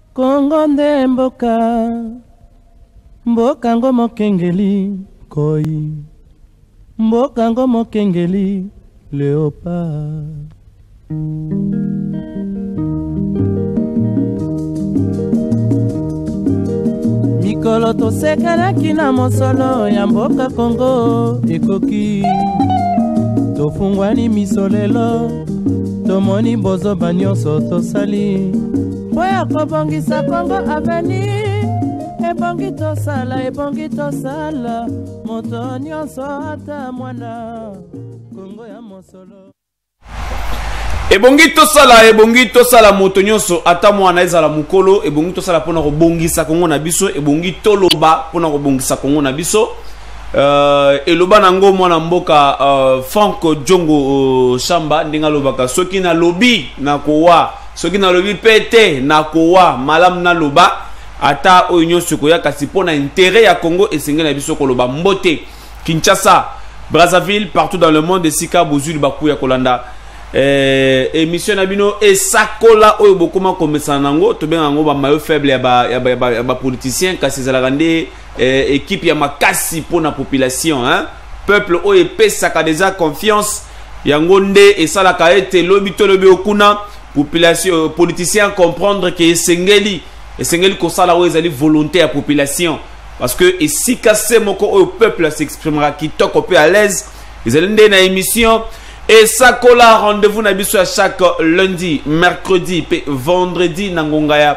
Kongo nde mboka mboka ngo mokengeli koi mboka ngo mokengeli léopard. Mikolo tosekanaki na mosolo ya mboka Kongo ekoki tofungwani misolelo tomoni bozoba nyonso tosali oya kobongisa Kongo aveni ebongi tosala moto nyonso ata mwana Kongo ya mosolo ebongi tosala moto nyonso ata mwana ezala mukolo ebongi tosala pona kobongisa Kongo na biso ebongi toloba pona kobongisa Kongo na biso eloba nango mwana mboka Frank Djongo Shamba ndinga lobaka soki na lobi na kowa soki na lobi pete na kowa malam na loba ata oyo nyonso koya kasi pona intérêt ya Congo esengeli na biso koloba mbote Kinshasa Brazzaville partout dans le monde esika bozuli bakuya kolanda émission na bino esakola oyo bokoma komesa nango tobenga ngo ba maillot faible ya ba politicien kasi ezalaka nde équipe ya makasi pona population hein peuple oyo epesaka déjà confiance yango nde esalaka ete lobi to lobi okuna population politicien comprendre que esengeli kosala oyo ezali volonté ya population parce que esika se moko oyo peuple s'exprimera kitoko pe à l'aise ezali nde na émission et ça colla rendez-vous na biso à chaque lundi, mercredi et vendredi na ngongaya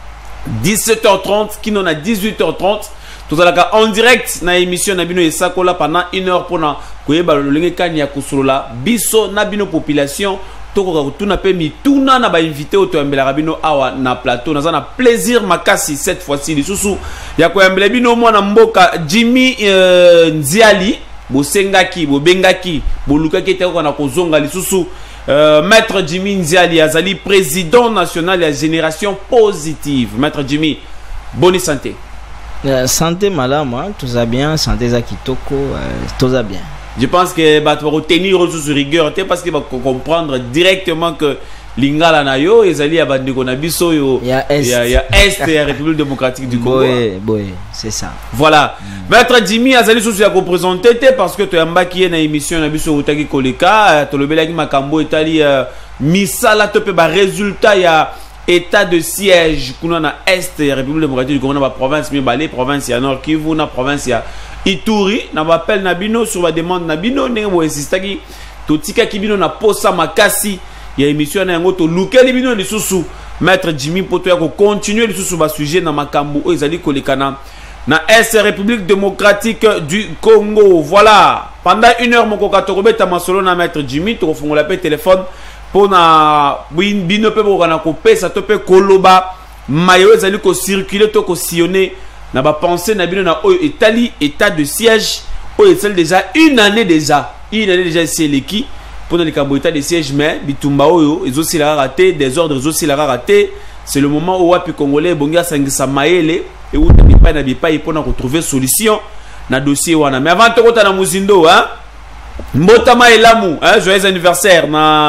17h30 qui non à 18h30 tout ça en direct na émission na bino et ça colla pendant 1 heure pour na koyeba lolenge kani ya kusolola biso na bino population toko tuna pe mituna na ba invité au toembela bino awa na plateau na za plaisir makasi cette fois-ci lisusu ya koembela bino mwana mboka Jimmy Nziali bosengaki bobengaki bolukaki te ko na kozonga lisusu maître Jimmy Nziali azali président national de la génération positive. Maître Jimmy, bonne santé. Santé madame, hein, tout va bien, santé za kitoko, tout va bien. Je pense que bah tu vas retenir sous rigueur parce qu'il va comprendre directement que Lingala na yo ezali ya bandeko na biso yo ya est ya République démocratique du Congo. Oui, c'est ça. Voilà. Maître Jimmy azali sous ya représenter parce que tu ambaki na émission na biso utaki koleka to lobelaki makambo etali misala to pe ba résultat ya état de siège kuna na est ya République démocratique du Congo na ba province Mibale, province ya Nord Kivu na province ya Ituri na ba appel na bino sur la demande na bino ndenge bo insistaki to tika kibino na posa makasi. Il y a une émission na yango to lukeli bino lisusu maître Jimmy poto ya ko continuer lisusu ba sujet na makambo o ezali kolekana na est République démocratique du Congo. Voilà, pendant 1 heure moko katokobeta masolo na maître Jimmy to fongola pe téléphone pona bino pe bokana ko pesa to pe koloba mayo ezali ko circuler to ko sillonner na ba penser na bino na oyo etali état de siège o ezali déjà une année déjà c'est l'équipe pour les état de siège mais bitumba oyo aussi la raté des ordres aussi la raté c'est le moment où wapi congolais bonga sangisa maele et où na bipai pour retrouver solution na dossier wana mais avant to na muzindo hein mbota maelamu hein joyeux anniversaire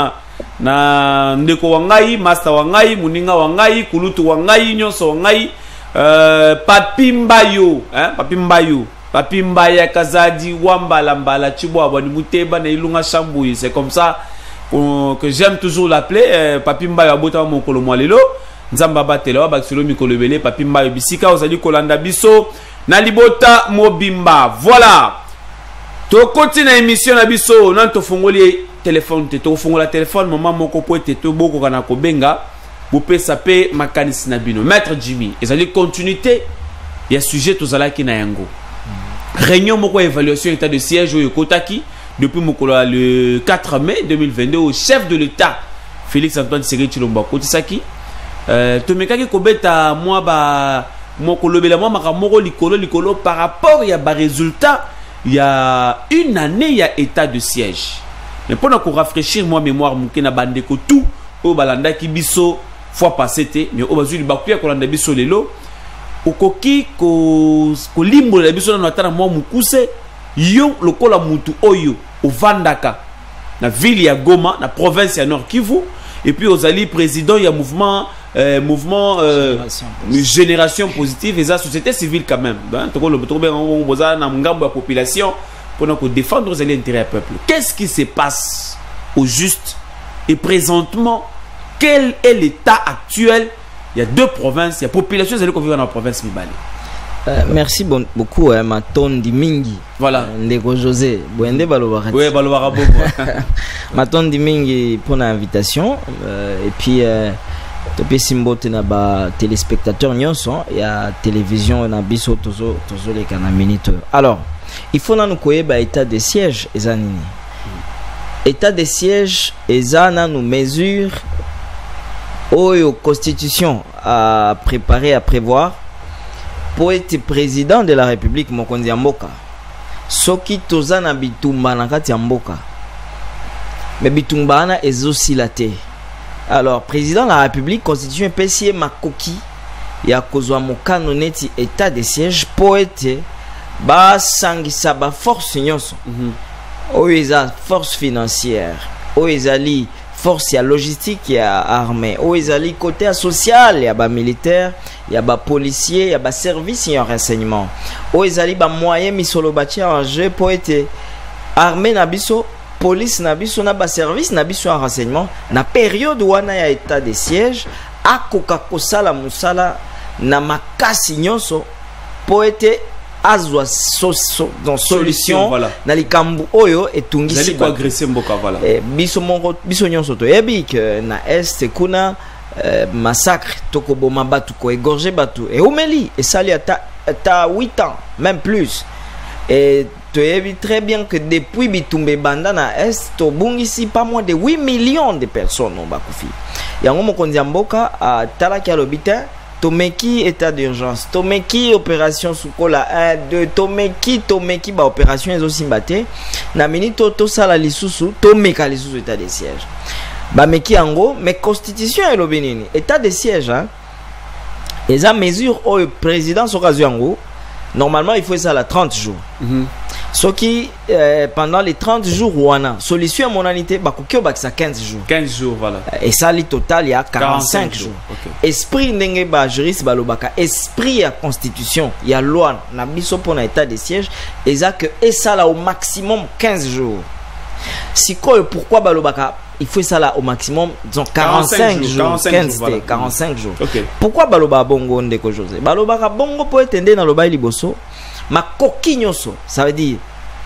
na ndeko wangai master wangai muninga wangai kulutu wangai nyonso wangai papi mbayo hein papi mbaya kazadi wambala mbala chibwa bani muteba na ilunga chambouyi. C'est comme ça que j'aime toujours l'appeler papi mbayo abota mokolo mwalelo nzamba batela ba solo mikolo belé papi mbayo bisika ozali kolanda biso na libota mobimba. Voilà, to continue émission na biso nan to fongoli téléphone to fongola téléphone maman moko po te to boko kana ko benga bu pesa pe makanisi na bino. Maître Jimmy ezali continuité ya sujet to zala ki na yango réunion moko évaluation état de siège au Kotaki depuis le 4 mai 2022 au chef de l'État Félix Antoine Tshisekedi Tshilombo Kotisaki tomekaki kobeta moi ba moko lobela moi makamoko likolo par rapport ya ba résultat il y a une année il y a état de siège mais pour nous rafraîchir moi mémoire mukena bandeko tout au balanda ki biso fois passé té mais au bazuli bakuya kolanda biso lelo okoki ko limbo la biso na tana mo mukuse yo lokola mutu oyo ovandaka na ville ya Goma na province ya Nord Kivu et puis ozali président ya mouvement mouvement génération positive et la société civile quand même. La population pour défendre les intérêts du peuple. Qu'est-ce qui se passe au juste et présentement? Quel est l'état actuel? Il y a deux provinces, il y a population qui vit dans la province Mibale. Merci beaucoup, Maton Dimingi. Voilà. Ndeko José. Boende Balobarati. Oui, Balobarabo. Maton Dimingi pour l'invitation. Et puis, depuis Simbote na ba téléspectateurs nyonso, il y a télévision na biso tozo les canaminites. Alors, il faut nous connaître état de siège ezanini. État de siège ezana nous mesure oyo constitution à préparer à prévoir pour être président de la République mokonzi ya mboka. Soki toza na bitumba na kati ya mboka. Mais bitumba na ezosilate. Alors président de la République constitution pesier makoki ya kozwa mokano neti état de siège pour être ba sangisa ba force nyonso. Oyo eza force financière, oyo ezali force ya logistique ya armée, oyo ezali côté social ya ba militaire, ya ba policier, ya ba service ya renseignement, oyo ezali ba moyen misolo batia en jeu pour être armée na biso, police na biso na ba service na biso en renseignement na période wana ya état de siège akoka kosala musala na makasi nyonso pour être azwa solution voilà. Na likambu oyo etungisi ba agresser mboka voilà. Biso nyonso to yebi que na est kuna massacre tokoboma batu ko égorger batu et omeli et sali ata 8 ans même plus et tu yebi très bien que depuis bitumbe banda na est to bungisi pas moins de 8 millions de personnes on bakufi yango mokonzi mboka talaki alobita Tomeki état d'urgence, Tomeki opération Sukola 1, 2, Tomeki ba opération ezosimbate, na minito to sala lisusu, Tomeka lisusu état de siège. Ba meki ango, mais constitution et l'obénini, état de siège, hein. Et ça mesure au président Sokazuango, normalement il faut ça à 30 jours. Ce qui pendant les 30 jours wana solution monalité bakokyo bakisa 15 jours. 15 jours voilà. Et ça li total il y a 45 jours. Okay. Esprit ndenge ba juriste balobaka esprit ya constitution, il y a loi na biso pour état de siège et ça que et ça là au maximum 15 jours. Si quoi pourquoi balobaka il faut ça là au maximum disons 45 jours, 15 voilà. 45 jours. Okay. Pourquoi baloba bongo ndeko José? Balobaka bongo pour etende na loba liboso. Ma coquignoso, ça veut dire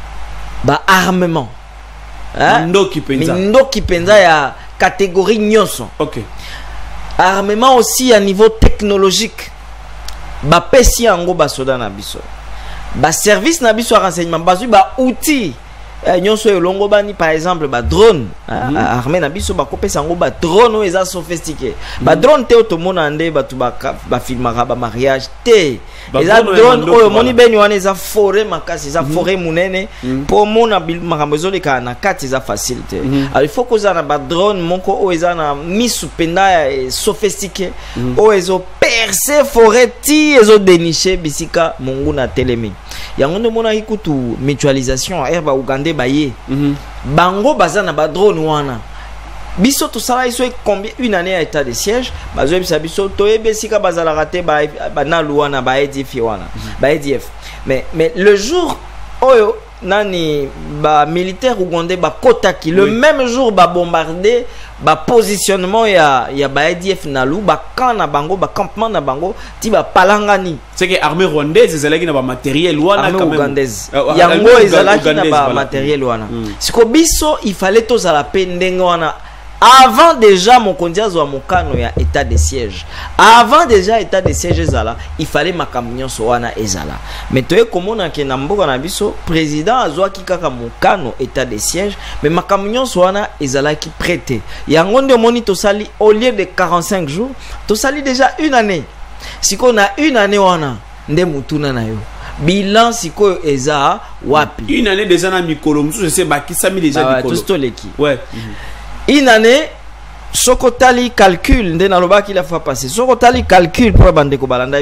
bah armement. Hein? Mindoki penza ya catégorie nyoso. OK. Armement aussi à niveau technologique. Ba pesi ango ba soda na biso. Ba service na biso renseignement bazu ba outil. Nyonso elongo bani par exemple ba drone armée na biso ba kopesa ngo ba drone o eza sophistiqué ba drone te otomona nde batu ba filmaka ba mariage te eza drone oyo moni beni wana eza forêt makasi eza forêt munene po mona makambo ezoleka na kati eza facile te alors il faut koza na ba drone moko o eza na misu penda sophistiqué o ezo percer forêt ti ezo dénicher bisika mungu na telemi yango ndo mona ikutu mutualisation erba uganda baye bango bazana ba drone wana biso to sala iso combien une année à état de siège bazo bisa biso to ebesika bazala raté ba na luana ba EDF wana ba EDF mais le jour oyo nani ba militaire ougandais ba kotaki le même jour ba bombarder ba positionnement ya ba EDF nalu ba camp na bango ba campement na bango ti ba palangani c'est que armée rwandaise ezalaki na ba matériel wana quand même ougandaise yango ezalaki na ba matériel wana siko biso il fallait to za la pendengo wana avant déjà mon kondiazo mokano ya état de siège avant déjà état de siège ezala il fallait makamnyo so wana ezala mais toye komona ke na mboka na biso président azwaki kaka mokano état de siège mais makamnyo so wana ezala ki prêté yango nde moni to sali au lieu de 45 jours to sali déjà une année siko na une année wana nde mutuna na yo bilan siko eza wapi une année déjà na mikolo musu je sais bakisami déjà mikolo tout stoleki ouais une année sokotali calcul nde na loba ki la fois passé sokotali calcul pour bandeko balanda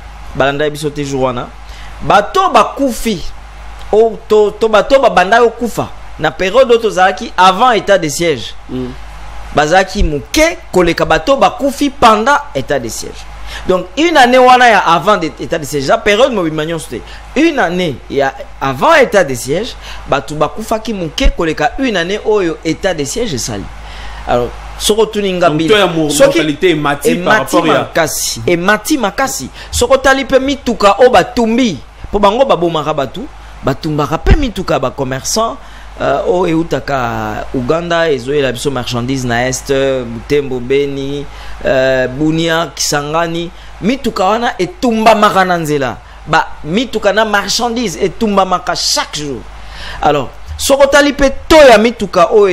bisote jourwana bato bakufi o to bato banda okufa na période to zaki avant état de siège bazaki muke koleka bato bakufi pendant état de siège. Donc une année wana ya avant l'état de siège, la période mobimanion c'était une année ya avant état de siège, bato bakufaki muke koleka une année oyo état de siège sali. Alors soko tuninga mbili mortalité mati par rapport ya makasi et mati makasi soko tali pe mituka o batumbi po bango babomaka batu batumbaka pe mituka ba commerçant o eutaka Uganda ezoyela biso marchandise na est Butembo Beni Bunia Kisangani mituka wana etumba makana nzela ba mituka na marchandise etumba maka chaque jour. Alors soko tali pe to ya mituka o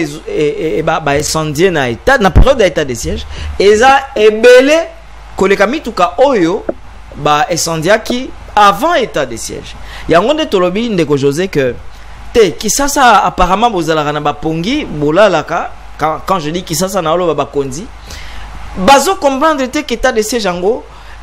ba incendie na état na période d'état de siège eza ebele koleka mituka oyo ba incendiaki avant état de siège. Yango nde tolobi ndeko José que Kisasa apparemment bozalaka na bapongi bolalaka quand je dis Kisasa na olo bakonzi bazo comprendre te qu'état de siège yango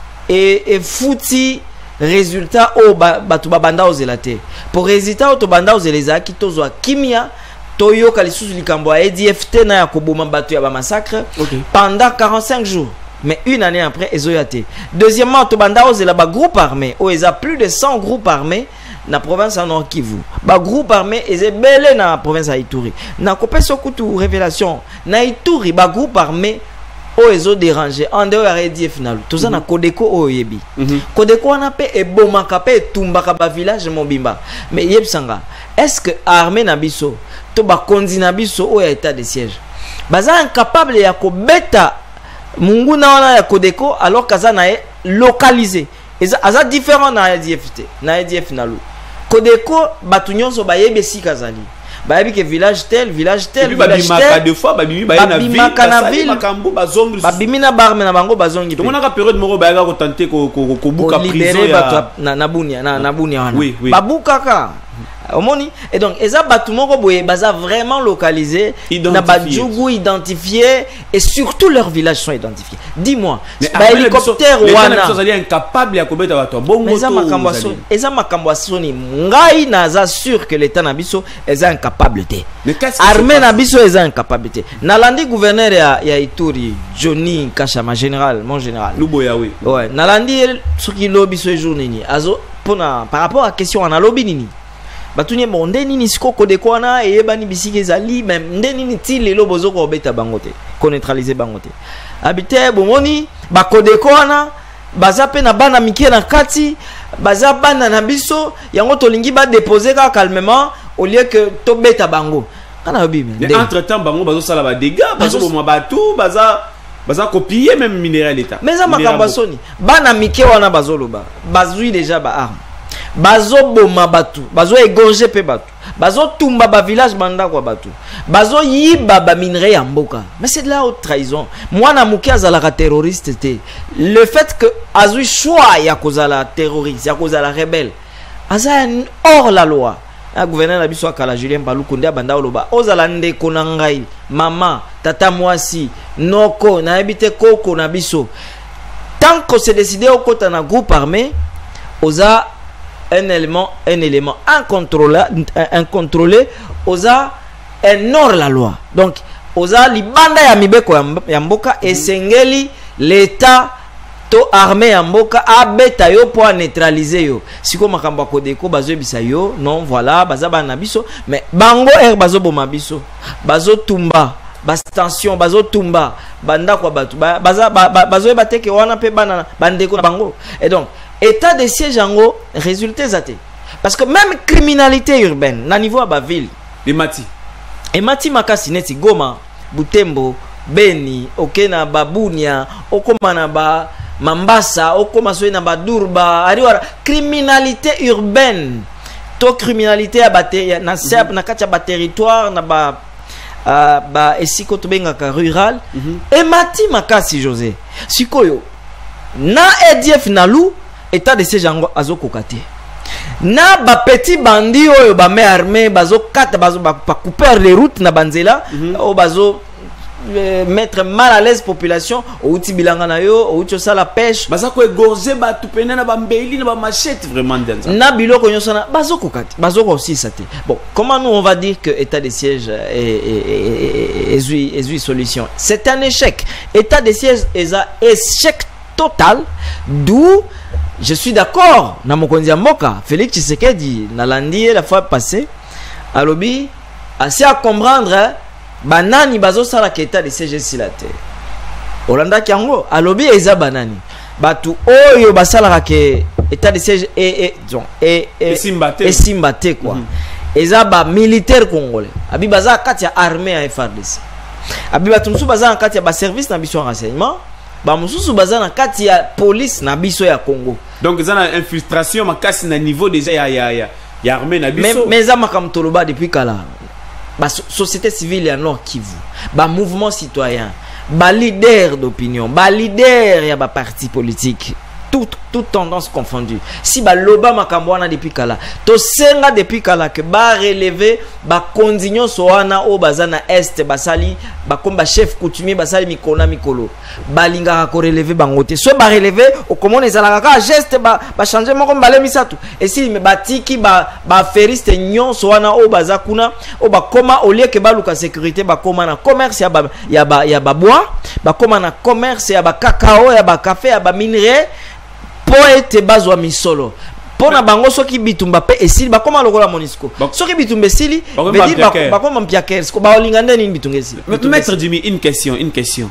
et fouti résultat au batu babanda ozelate pour résultat au to banda ozeleza ki tozwa kimia toyo kalisusu likambo a EDFT na ya koboma batu ya ba massacre pendant 45 jours. Mais une année après, ezoyate. Deuxièmement, to banda ozela ba groupe armé, o eza plus de 100 groupes armés na province en Nord Kivu. Ba groupe armé eze belé na province à Ituri. Na kopeso kutu révélation na Ituri ba groupe armé o ezo dérangé en dehors ya RDF nalu. Toza na Kodeko o yebi. Kodeko wana pe ebomaka pe etumbaka ba village mobimba. Mais yebsanga, est-ce que armée na biso to ba konzi na biso o ya état de siège? Baza incapable ya ko beta mungu na wana ya Kodeko alors kaza na localisé. Aza différent na EDF na EDF nalu. Kodeko batu nyonso bayebi esika zali. Bayebi ke village tel village tel village tel deux fois babimi ba na ville makambo bazongi babimi na barme na bango bazongi. Donc on a période moko ba ga ko tenter ko buka prison ya na bunia na bunia wana. Babukaka omoni et donc eza batu moko boye baza vraiment localisé na badjugu identifié et surtout leurs villages sont identifiés. Dis-moi ba hélicoptère wana les gens incapables ya kobeta batu bongo to eza makambo soni ngai naza sûr que l'état na biso eza incapable te armée na biso eza incapable te nalandi gouverneur ya Ituri Johnny Kashama général mon général Luboya oui ouais nalandi soki lobi so jour nini azo pona par rapport à question ana lobi nini batunye monde nini siko Kodeko wana eyebani bisiki ezali même nde nini ti lelo bozoko obeta bangote ko neutraliser bangote habité bomoni ba Kodeko wana baza pe na bana mikie na kati baza bana na biso yango tolingi ba déposer ka calmement au lieu que to beta bango kana obi mais entre temps bango bazo sala ba dégâts bazo boma batou baza copier même minéral l'état mais za makamba soni bana mikie wana bazoloba bazui déjà ba arme bazo boma batu bazo égorger pe batu bazo tumba ba village banda kwa batu bazo yiba ba minerai ya mboka. Mais c'est de la haute trahison. Moi na muki azalaka terroriste te le fait que azui choix ya kozala terroriste ya kozala rebelle aza hors la loi. Un gouverneur na biso akala Julien Paluku ndia banda oloba ozala ndeko na ngai mama tata mwasi noko na ebite koko na biso tant que c'est décidé au kota na groupe armé oza un élément incontrôlé oza hors la loi. Donc oza libanda ya mibeko ya mboka esengeli l'état to armée ya mboka abeta yo po neutraliser yo siko makambo Kodeko bazo bisa yo non voilà baza bana biso mais bango bazo boma biso bazo tumba bastation bazo tumba banda kwa batu bazo bateke wana pe bana bandeko na bango. Et donc état de siège yango résultat zate parce que même criminalité urbaine na niveau ba ville et mati makasi neti Goma Butembo Beni okena babunia okoma na ba Mambasa okoma so na ba Durba ariwa criminalité urbaine to criminalité ya bate na serbe na kati ya ba territoire na ba esiko to bengaka rural et mati makasi José sikoyo na EDF nalu état de siège yango azokokate na ba petit bandi oyo ba main armée bazo kata bazo ba couper les routes na banzela o bazo mettre mal à l'aise population au outil bilanga na yo au outil ça la pêche baza ko égorger ba tupena na ba mbeli na ba machette vraiment dans na biloko nyoso na bazoko kati bazoko aussi ça te bon comment nous on va dire que état de siège est solution c'est un échec état de siège est un échec total d'où je suis d'accord na mokonzi ya mboka Félix Tshisekedi na landi la fois passée alobi assez à comprendre banani bazo sala ke état de siège silate Olanda kiango alobi eza banani batu oyo basala ke état de siège et simbate quoi eza ba militaire congolais abi baza kati ya armée ya FARDC abi batu musu baza kati ya ba service na biso renseignement ba mususu baza na kati ya police na biso ya Congo donc eza na infiltration makasi na niveau déjà ya armée na biso mais eza makamtoloba depuis kala ba société civile ya Nord Kivu ba mouvement citoyen ba leader d'opinion ba leader ya ba parti politique toute tendance confondue si ba loba makambwana depuis kala to senga depuis kala que ba relever ba condition soana o bazana est basali ba komba chef coutumier basali mikona mikolo balinga ko relever bangote so ba relever o comment ezalaka ka geste ba changer moko mbale misatu et si me batiki ba feriste nyon soana o bazakuna o ba koma au lieu que ba luka sécurité ba koma na commerce ya ba bois ba koma na commerce ya ba cacao ya ba café ya ba minerai poete bazwa misolo pona bango soki bitumba pe esili bakoma lokola monisco soki bitumba esili veut dire bakoma mpiaker ko ba olinganda ni bitunga esili maître Jimmy une question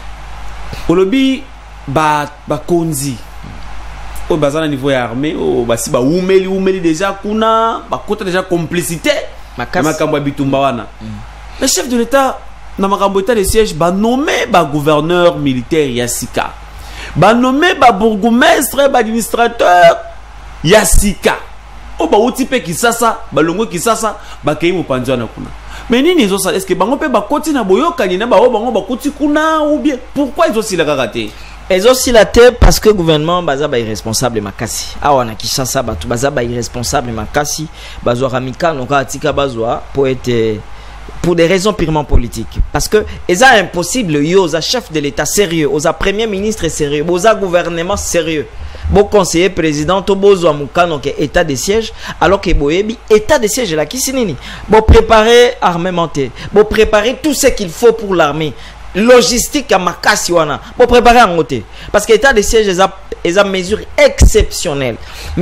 olobi ba konzi o bazana niveau ya armée o basi ba umeli déjà kuna bakota déjà complicité makambo bitumba wana le chef de l'état na makambo état de siège ba nommé ba gouverneur militaire Yassika ba nommé ba bourgmestre ba administrateur Yassika o ba utipe kisasa ba longo kisasa ba kei mopanzwa na kuna mais nini ezo ça est-ce que bango pe ba koti na boyokani na ba o bango ba koti kuna ou bien pourquoi ils aussi la raté ils aussi la tête parce que gouvernement baza ba irresponsable makasi awa na Kinshasa batu baza ba irresponsable makasi bazwa ramika noka atika bazwa pour des raisons purement politiques. Parce que c'est impossible, aux chef de l'État sérieux, aux premier ministre sérieux, aux gouvernement sérieux, aux conseiller président, aux amukano qui état de siège, alors que boyebi état de siège là qui sinini. Bon préparer armementer, bon préparer tout ce qu'il faut pour l'armée. Logistique à makasi wana pour préparer en côté parce que état de siège est une mesure exceptionnelle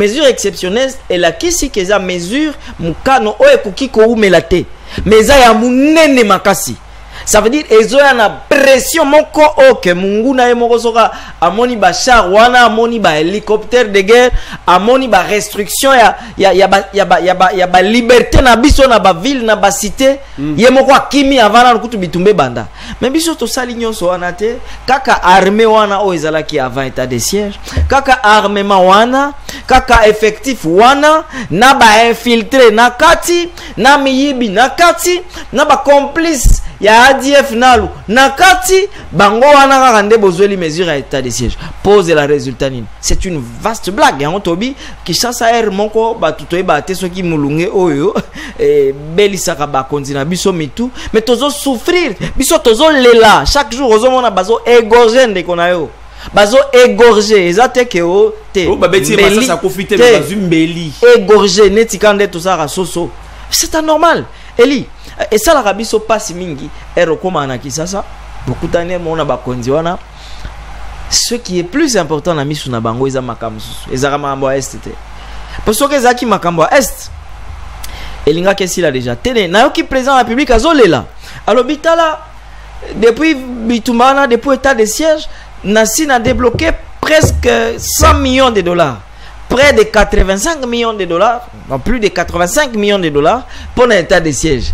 et la kisi que za mesure mukano o ekoki ko umelate mais ça ya munene makasi ça veut dire ezo ya na pression moko oke mungu na yemoko soka amoni ba char wana amoni ba hélicoptère de guerre amoni ba restriction ya ba liberté na biso na ba ville na ba cité yemoko akimi avana kutu bitumbe banda mais biso to sali nyonso wana te kaka armée wana o ezalaki avant état de siège kaka armement wana kaka effectif wana na ba infiltré na kati na miyibi na kati na ba complice ya ADF nalu nakati bango wana kaka nde bozweli mesure ya état de siège pose la résultat nini c'est une vaste blague yango tobi Kinshasa air moko batutoye bate soki mulunge oyo belisaka bakonzi na biso mitu mais tozo souffrir biso tozo lela chaque jour ozomona bazo égorger ndeko na yo bazo égorger ezate ke o te babeti masasa profiter bazu mbeli égorger netikande tout ça soso c'est anormal Eli et ça la rabiso passe mingi et recommande à Kinshasa beaucoup d'années mona bakonzi wana ce qui est plus important na misu na bango eza makambo eza makambo est parce que ezaki makambo est elinga kesi la déjà télé na yoki président de la République azolela alors bitala depuis bitumana depuis état de siège Nassi a débloqué presque 100 millions de dollars près de 85 millions de dollars non plus de 85 millions de dollars pour l'état de siège.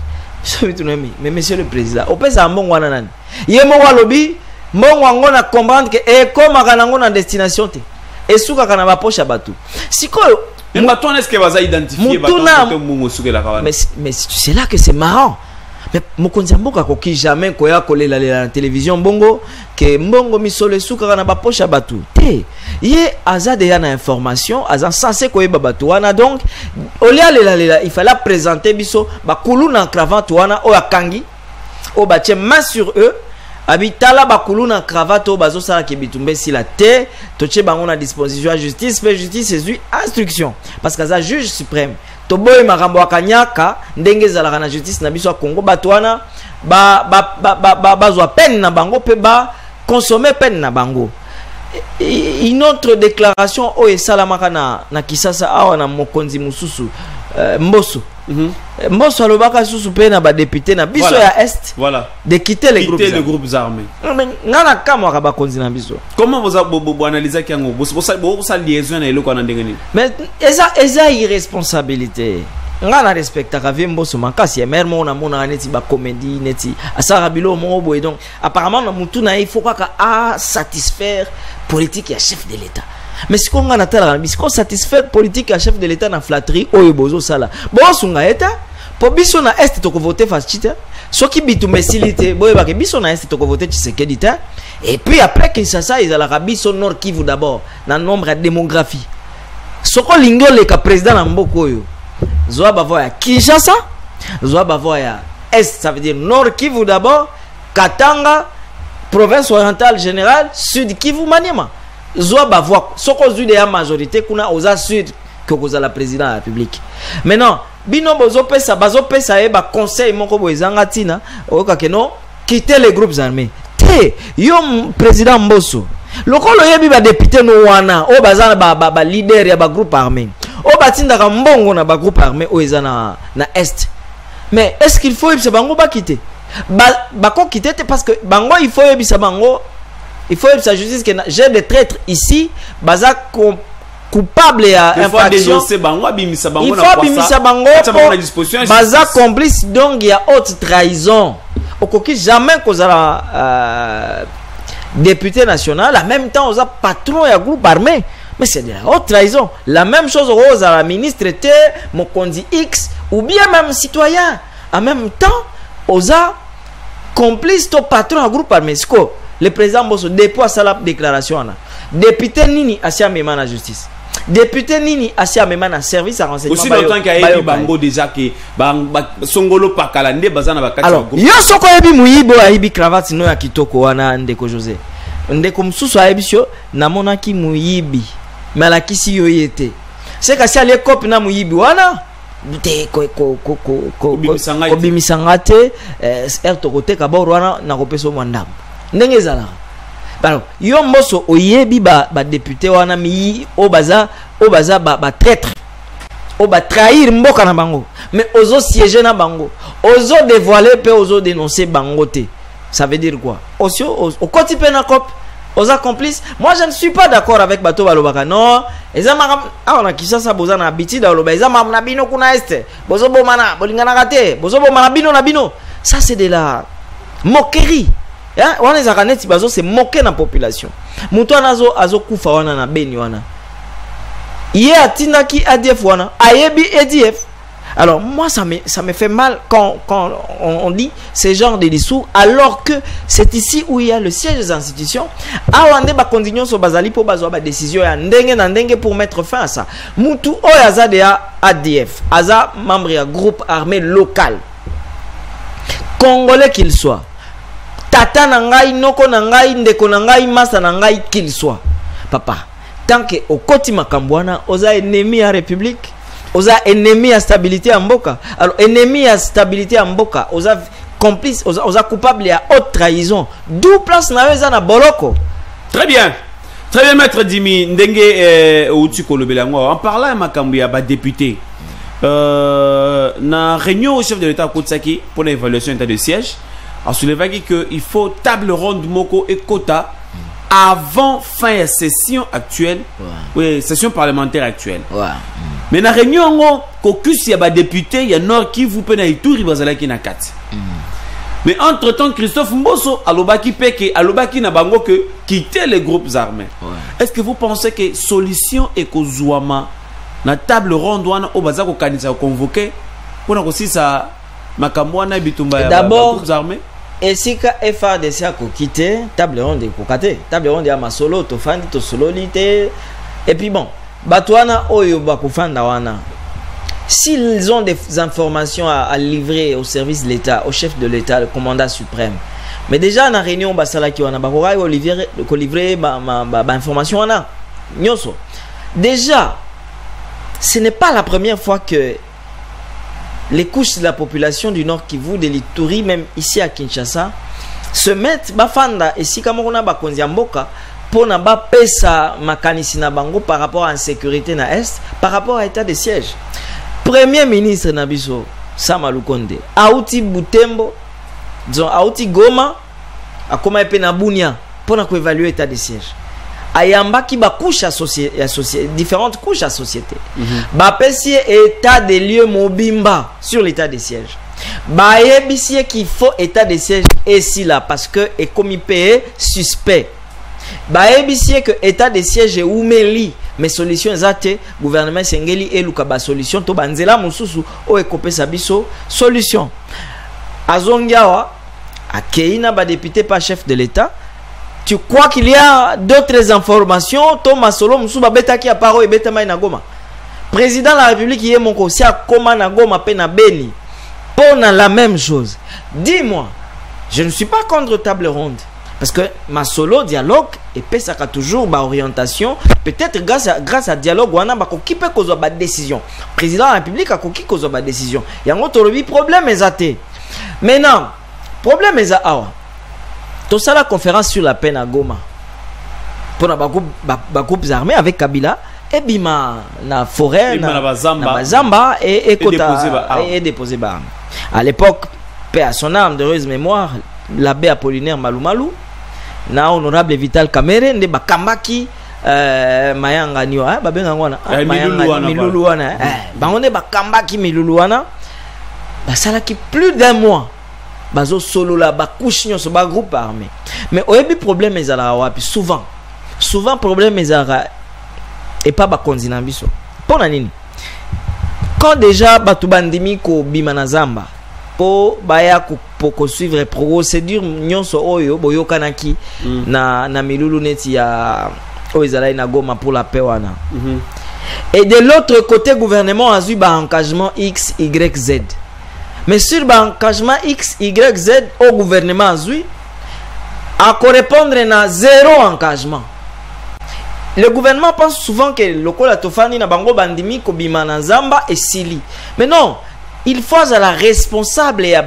Mais monsieur le président au pesa mbongo wana nani ye mbongo lobi mbongo ngona comprendre que comme akanango na destination te esuka kana ba poche batu sikoyo bato est-ce que va identifier bato mbongo suka la kawana mais c'est là que c'est marrant mais mokonzi mboka koki jamais koya kolela la télévision mbongo que mbongo misolo esuka kana ba poche batu te ye azade ya na information azan censé koyeba batu wana donc olia lela il fallait présenter biso ba kulu na cravate wana o akangi o batie main sur eux abitala bakulu na cravate bazo sala ke bitumbe si la te toche bango na disposition à justice pe justice ezui instruction parce que ça juge suprême to boy makambo akanyaka ndenge zalaka na justice na biso ya Congo batwana bazwa peine na bango pe ba consommer peine na bango. Une autre déclaration o esalamaka na Kisasa awa na mokonzi mususu Mbosso. Mbosso alobaka susu pe na ba député na biso ya Est de quitter les groupes armés. Ngana kama ka ba konzi na biso. Comment vous analysez kiango bo sa liaison na eloko na ndenge ni? Mais eza irresponsabilité. Ngana respecta ka Mbosso makasi mer mona mona neti ba comédie neti asara bilo mo boy donc apparemment na mutu na il faut ka satisfaire politique ya chef de l'État. Mais si on a si on satisfait politique à chef de l'État na flatterie oyo bozo sala bon sunga eta po biso na Est to ko voter fasciste soki bitu mesilité boye ba ke biso na Est to ko voter Tshisekedi ta et puis après que ça ils ala biso Nord Kivu d'abord na nombre de démographie soko lingo le ka président na mboko oyo zoa ba voya Kinshasa zoa ba voya Est, ça veut dire Nord Kivu d'abord, Katanga, province orientale générale, Sud Kivu Maniema. Zoa bavoa, soko zui de la majorité kuna oza sud que koza la président de la République. Maintenant, bino bozo pesa ba conseil moko boezanga tina oka keno quitter les groupes armés. Te yo président Mbosso. Lokolo yebi ba député no wana o bazana ba leader ya ba groupe armé. O batinda ka mbongo na ba groupe armé o ezana na Est. Mais est-ce qu'il faut yebisa bango ba quitter? Ba ko quitter parce que bango il faut yebisa bango. Il faut que sa justice que j'ai des traîtres ici, baza coupable à infraction. Il faut bimisa bango. Baza complice donc il y a haute trahison. Au coquille jamais qu'on a député national, en même temps on a patron et groupe armé. Mais c'est de la haute trahison. La même chose aux la ministre était mon condi X ou bien même citoyen. En même temps, on a complice ton patron à groupe armé. Le président Mbosso dépose sa déclaration. Député Nini Asia Mema na justice. Député Nini Asia Mema na service à renseignement. Aussi longtemps qu'il y a eu bango déjà que Songolo Pakalande bazana bakati. Alors, yo soko yebi muyibo ayibi cravate no ya kitoko wana ndeko José. Ndeko mususu ayebisho na monaki muyibi. Malakisi yo yete. C'est que si ale cop na muyibi wana te ko bimisangate to kote ka bo wana na kopeso mwandam. Ndenge zala. Alors, yo Mbosso oyebi ba député wana mi obaza ba traître. Oba trahir mboka na bango. Mais ozo siéger na bango. Ozo dévoiler pe ozo dénoncer bango te. Ça veut dire quoi? Osio au koti pe na cop. Oza complice. Moi je ne suis pas d'accord avec Bato Balobaka. Non, ezama on a Kisasa bozana habitude aloba ezama na bino kuna este. Bozo bomana, bolingana kate, bozo bomana bino na bino. Ça c'est de la moquerie. On est à c'est moquer la population. Mouton azo kufa wana na beni wana. Yé atina ki ADF wana. Ayebi ADF. Alors moi ça me fait mal quand on dit ce genre de discours alors que c'est ici où il y a le siège des institutions. Awande ba continuer so bazali po bazwa ba décision ya ndenge na ndenge pour mettre fin à ça. Moutou oyaza de ADF. Aza membre ya groupe armé local. Congolais qu'il soit. Tata nangai, noko nangai, ndeko nangai, masa nangai, qu'il soit. Papa, tant que au koti makambwana, oza ennemi à République, oza ennemi à stabilité à Mboka. Alors, ennemi à stabilité à Mboka, oza complice, oza coupable à haute trahison. D'où place na na boloko. Très bien, maître Dimi, ndenge outi kolobelango. En parlant à makambu ya ba député, na réunion au chef de l'État Kotsaki pour l'évaluation d'état de siège. A soulevé qu'il faut table ronde Moko et quota avant fin de session actuelle, oui, session parlementaire actuelle. Mais dans la réunion, il y a des députés, il y a Nord qui vous peine à Ituri, il y a 4. Mais entre-temps, Christophe Mbosso, Alobaki Peke, Alobaki Nabango, que quitter les groupes armés. Est-ce que vous pensez que solution est que Zouama, la table ronde, au bazar, au candidat convoqué, pour aussi ça. D'abord, et si FARDC a quitté, table ronde est kokate, table ronde est à Masolo, Tofandi, Tosololite, et puis bon, Batouana, Oyo, Bakufanda, Wana. S'ils ont des informations à livrer au service de l'État, au chef de l'État, le commandant suprême, Mais déjà na réunion basala ki wana bakora ko livrer ba information wana nyonso. Déjà ce n'est pas la première fois que les couches de la population du Nord Kivu, de l'Ituri, même ici à Kinshasa, se mettent bafanda et si kamona bakonzi mboka pour na ba pesa makanisi na bango par rapport à l'insécurité na est, par rapport à l'état de siège. Premier ministre Nabiso Sama Lukonde auti Butembo, disons auti Goma, a comment epé na Bunia pour na évaluer l'état de siège. Ayamba qui ba couche associée différentes couches à société. Ba pesi état des lieux mobimba sur l'état de siège. Ba yebisi qu'il faut état de siège ici là parce que est commis payé suspect. Ba yebisi que état de siège est oumeli mais solution zate gouvernement sengeli et luka ba solution to banzela mususu o ekopé sabiso solution. Azongiawa akeina ba député pas chef de l'état. Tu crois qu'il y a d'autres informations? Thomas Solo Moussouba Beta qui a parlé Beta Maïna Goma. Président de la République qui est mon conseiller à Komana Goma Pena Beni. Pour la même chose. Dis-moi, je ne suis pas contre table ronde. Parce que ma solo dialogue et ça a toujours ma orientation. Peut-être grâce à dialogue, on a qui peut causer ma décision. Président de la République a qui cause ma décision. Il y a un autre problème est. Maintenant, problème est à tout ça la conférence sur la peine à Goma pour les groupes armés avec Kabila et bima na forêt na Bazamba et déposé ba. À l'époque, paix à son âme, d'heureuse mémoire, l'abbé Apollinaire Malumalu na honorable Vital Kamere nde bakambaki mayanga niwa babenga ngwana mayanga miluluana bango bakambaki miluluana basala ki plus d'un mois. Bazo solo la ba couche nyonso ba groupe armé mais oyebi problème ezala wapi souvent problème ezala et pas ba konzina biso pona nini quand déjà batu bandimi ko bima na zamba po baya ko suivre procédure nyonso oyo boyokanaki na milulu neti ya oezala na Goma pour la paix wana et de l'autre côté gouvernement a eu ba engagement X Y Z. Mais sur l'engagement X, Y, Z au gouvernement Azui, à correspondre à zéro engagement. Le gouvernement pense souvent que le Kola Tofani na bango bandimi ko bimana zamba et sili. Mais non, il faut à la responsable et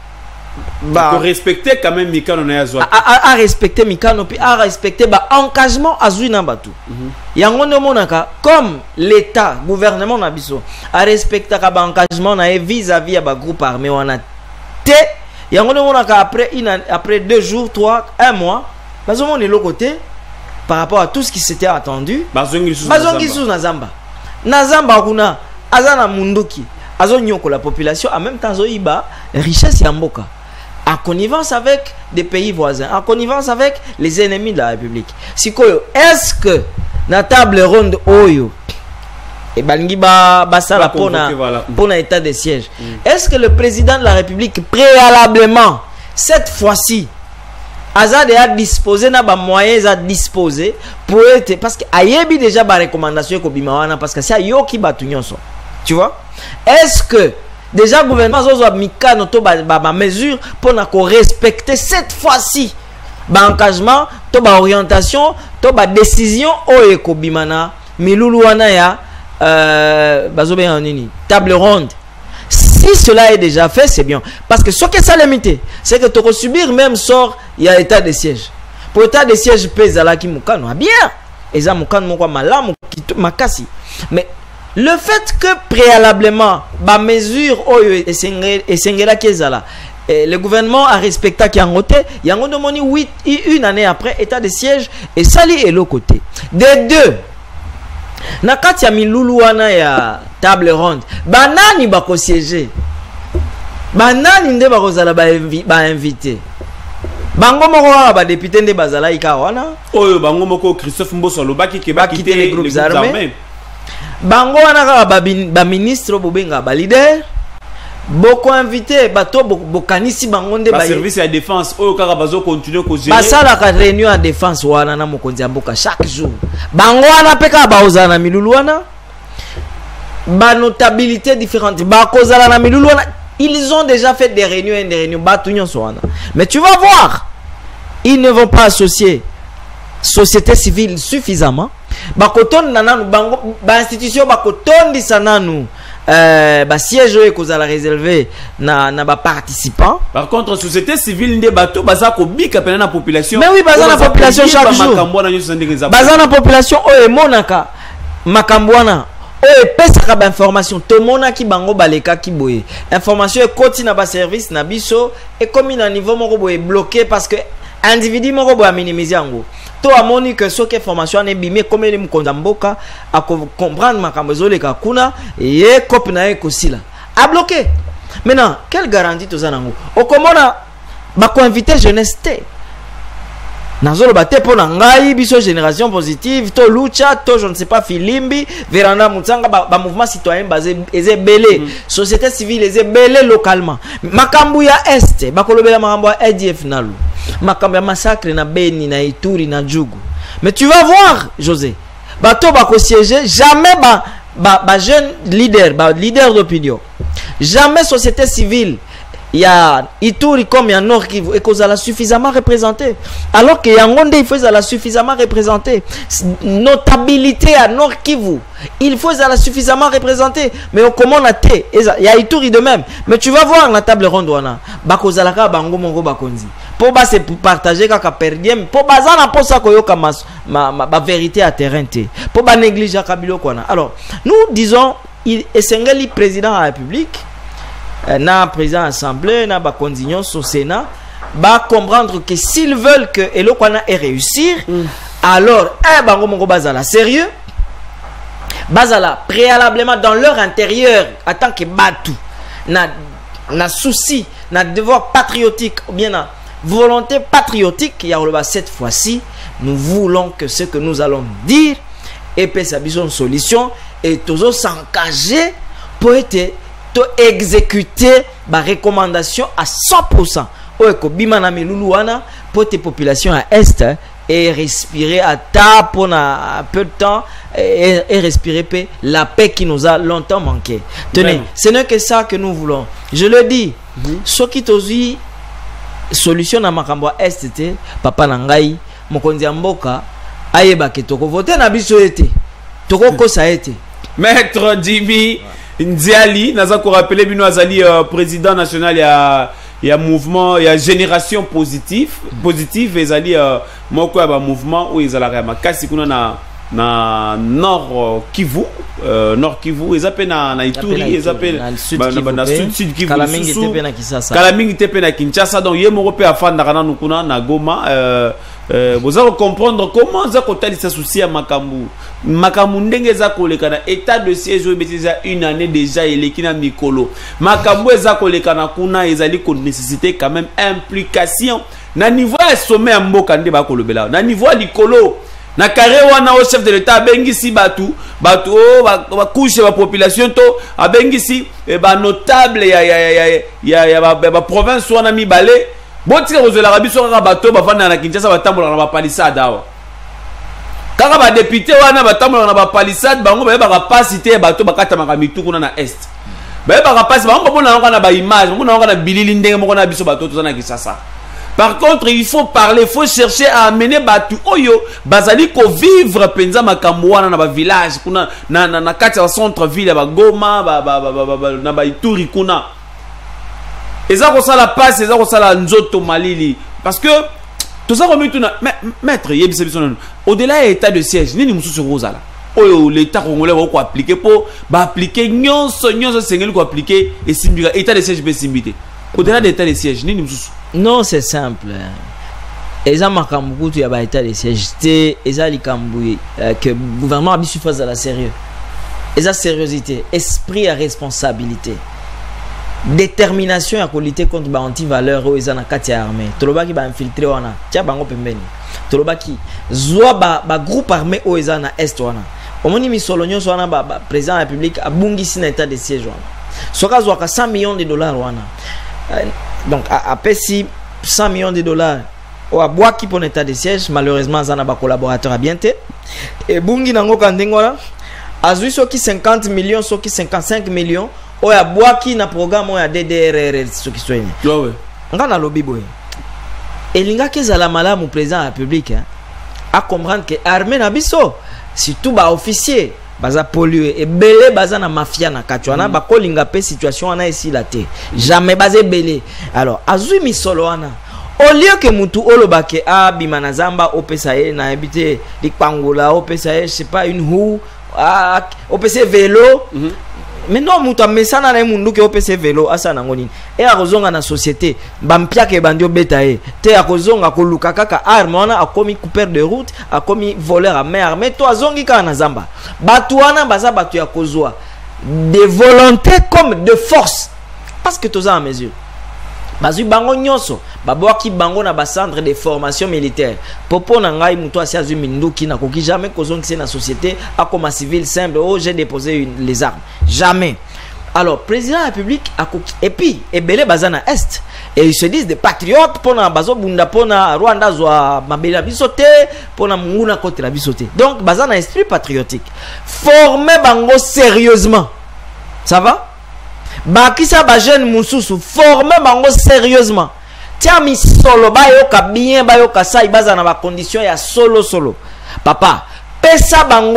à respecter quand même Mikano na Azwa. À respecter Mikano puis à respecter ba engagement Azui na batu. Yango no monaka comme l'état gouvernement na biso a respecter ka ba engagement na vis-à-vis ba groupe armé wana te yango no monaka après 2 jours 3 1 mois bazomo ne côté par rapport à tout ce qui s'était attendu bazongi sous na zamba kuna azana munduki azonyoko la population en même temps zoiba richesse ya mboka en connivence avec des pays voisins, en connivence avec les ennemis de la République. Est-ce que na table ronde oyo et balingi basala pour l'état de siège, est-ce que le président de la République préalablement cette fois-ci Azad a disposé na ba moyens à disposer pour être parce que ayebi déjà ba recommandation ko bimawana parce que c'est yoki batu nyonso. Tu vois? Est-ce que déjà, le gouvernement a mis des mesures pour respecter cette fois-ci l'engagement, l'orientation, la décision au Ekobimana, Miloulouana ya table ronde. Si cela est déjà fait, c'est bien. Parce que ce que ça limité, c'est que tu vas subir même sort, il y a état de siège. Pour l'état de siège, pèse à la qui moukano. Bien. Et ça moukano moukwa malam makasi. Mais le fait que préalablement, ma mesure le gouvernement a respecté qui en côté, il y a une année après état de siège et sali est l'autre côté. Des deux, nakati ya miluluana ya table ronde, banani bako siéger, banani nde bako zala ba invité. Bango moko ba député nde bazala ikawana. Oyo bango moko Christophe Mboso lobaki ke ba quitter les groupes armés. Bango wana ba ministre bobenga ba leader boko invité bato bokanisi bango nde ba service ya défense oyo kaka bazo continuer ko gérer basala ka réunion ya défense wana na mokonzi mboka chaque jour bango wana peka ba ozana milulu wana ba notabilité différente ba kozala na milulu wana ils ont déjà fait des réunions bato nyonso wana mais tu vas voir ils ne vont pas associer société civile suffisamment. Bakoton nananu bango ba institution bakoton disananu siège ekozala réservé na ba participants. Par contre société civile ndé bato bazako bika pena na population. Mais oui, bazana population chaque jour. Bazana population o emonaka makambwana o epesaka ba information to monaki bango baleka ki boye. Information ekoti na ba service na biso et comme na niveau moko boye bloqué parce que individu moko boye minimiser yango. To amoni que ce que formation est bimé comme les mkonzamboka à comprendre makambezo ka kuna et copie na ekosila a bloqué. Maintenant quelle garantie to zanango o komona ba ko inviter jeunesse te nazolo bate pona ngai biso génération positive to lucha to je ne sais pas filimbi veranda mutsanga ba mouvement citoyen basé ezebele société civile ezebele localement makambu ya est ba kolobela makambu ya ADF nalu makambu ya massacre na Beni na Ituri na Djougou. Mais tu vas voir José bato ba ko siéger jamais ba jeune leader d'opinion, jamais société civile. Il y a Ituri comme il y a Nord Kivu et Kozala suffisamment représenté. Alors que Yangonde il faut la suffisamment représenté. Notabilité à Nord Kivu, il faut la suffisamment représenté. Mais au comment on a té, il y a Ituri de même. Mais tu vas voir la table ronde wana. Bakozala ka bango mongo bakonzi. Pour bas c'est pour partager kaka perdiem. Pour bazana pour ça koyoka ma vérité à terrain té. Pour ba négliger kabilo kwana. Alors nous disons il est président de la République. Na président assemblée na ba condignon au Sénat ba comprendre que s'ils veulent que Elokwana ait réussir alors bango mongo bazala sérieux bazala préalablement dans leur intérieur en tant que batu na souci na devoir patriotique ou bien na volonté patriotique ya le cette fois-ci nous voulons que ce que nous allons dire et puis ça une solution et toujours s'engager pour être exécuter ma recommandation à 100%. Oeko bimana meluluana pour tes populations à est et respirer à ta pour un peu de temps et respirer la paix qui nous a longtemps manqué. Tenez, ce n'est que ça que nous voulons. Je le dis, ce qui tozi solution na makambo est papa nangai mokonzi mboka ayeba ke toko voter na biso ete toko kosa ete Maître Jimmy Nziali, naza ko rappeler bino azali président national ya mouvement ya génération positive ezali moko ya ba mouvement où ezalaka makasi kuna na Nord Kivu ezape na Ituri ezape na Sud Kivu Kalamingi tepe na Kinshasa donc ye moko pe afanda kana nukuna na Goma vous allez comprendre comment ça kotali sa souci à makambu ndenge za koleka na état de siège ou bêtisa une année déjà eleki na mikolo makambu eza koleka na kuna ezali ko nécessiter quand même implication na niveau ya sommet ya mboka nde ba kolobela na niveau ya likolo na carré wana au chef de l'état bengisi batu ba couche ba population to abengisi ba notable ya ba province wana mibale botika kozela rabiso kaka bato bafanda na Kinshasa batambola na ba palissade awa kaka ba député wana batambola na ba palissade bango ba capacité bato bakata makamitu kuna na est ba capacité bango bona na ba image bona na bilili ndenge moko na biso bato tozana Kinshasa. Par contre, il faut parler, il faut chercher à amener batu oyo bazali ko vivre penza makambo wana na ba village kuna na kati ya centre ville ba Goma na ba Ituri kuna. Eza ko sala passe, eza ko sala nzoto malili parce que tout ça comme tuna maître yebisa biso au-delà état de siège nini mususu rozala. Oyo l'état congolais va ko appliquer pour ba appliquer nyonso sengeli ko appliquer et simbika état de siège be simbité. Au-delà de l'état de siège nini mususu. Non, c'est simple. Eza makambu tu ya ba état de siège té eza likambu que gouvernement a bisu face à la sérieux. Eza sérieuxité, esprit à responsabilité. Détermination à lutter contre ba anti-valeur ou eza na kati ya armée. Toloba ki ba infiltrer wana. Tia bango pembeni. Toloba ki zwa ba groupe armé ou eza na est wana. Omoni misolo nyonso wana ba président de la République abungisi na état de siège wana. Soka zwa ka 100 millions de dollars wana. Donc après si 100 millions de dollars ou à bois qui pour état de siège malheureusement ça n'a pas collaborateur à bien té et bungi nango kandengora azui soki 50 millions soki 55 millions ou à bois qui na programme ou à DDRR soki soyez ouais ngana lobby boy elinga kezala malamu président de la République hein, à comprendre que armée na biso surtout ba officier baza pollué et belé baza na mafia na katuana ba kolinga pe situation wana ici la te jamais basé belé alors azui misolo wana au lieu que mutu olobake abima na zamba opesa ye na habité likpangola opesa ye je sais pas une roue opesa vélo mais non mutu amesana na mundu ke opesa vélo asa nango nini e akozonga na société bampia ke bandio betaye te akozonga koluka kaka arme wana akomi coupeur de route akomi voleur à main armée to azongi ka na zamba batu wana baza batu ya kozwa de volonté comme de force parce que toza en mesure bazui bango nyonso babwaki bango na ba centre de formation militaire popo na ngai muto asi azui minduki na koki jamais kozongisa na société akoma civil simple oh j'ai déposé les armes jamais alors président de la République et puis ebele bazana est et ils se disent des patriotes pona bazo bunda pona Rwanda zwa mabela bisote pona munguna côté la bisote donc bazana esprit patriotique former bango sérieusement ça va bakisa ba jeune mususu former bango sérieusement tia mi solo bayoka bien bayoka sai baza na ba condition ya solo papa pesa bango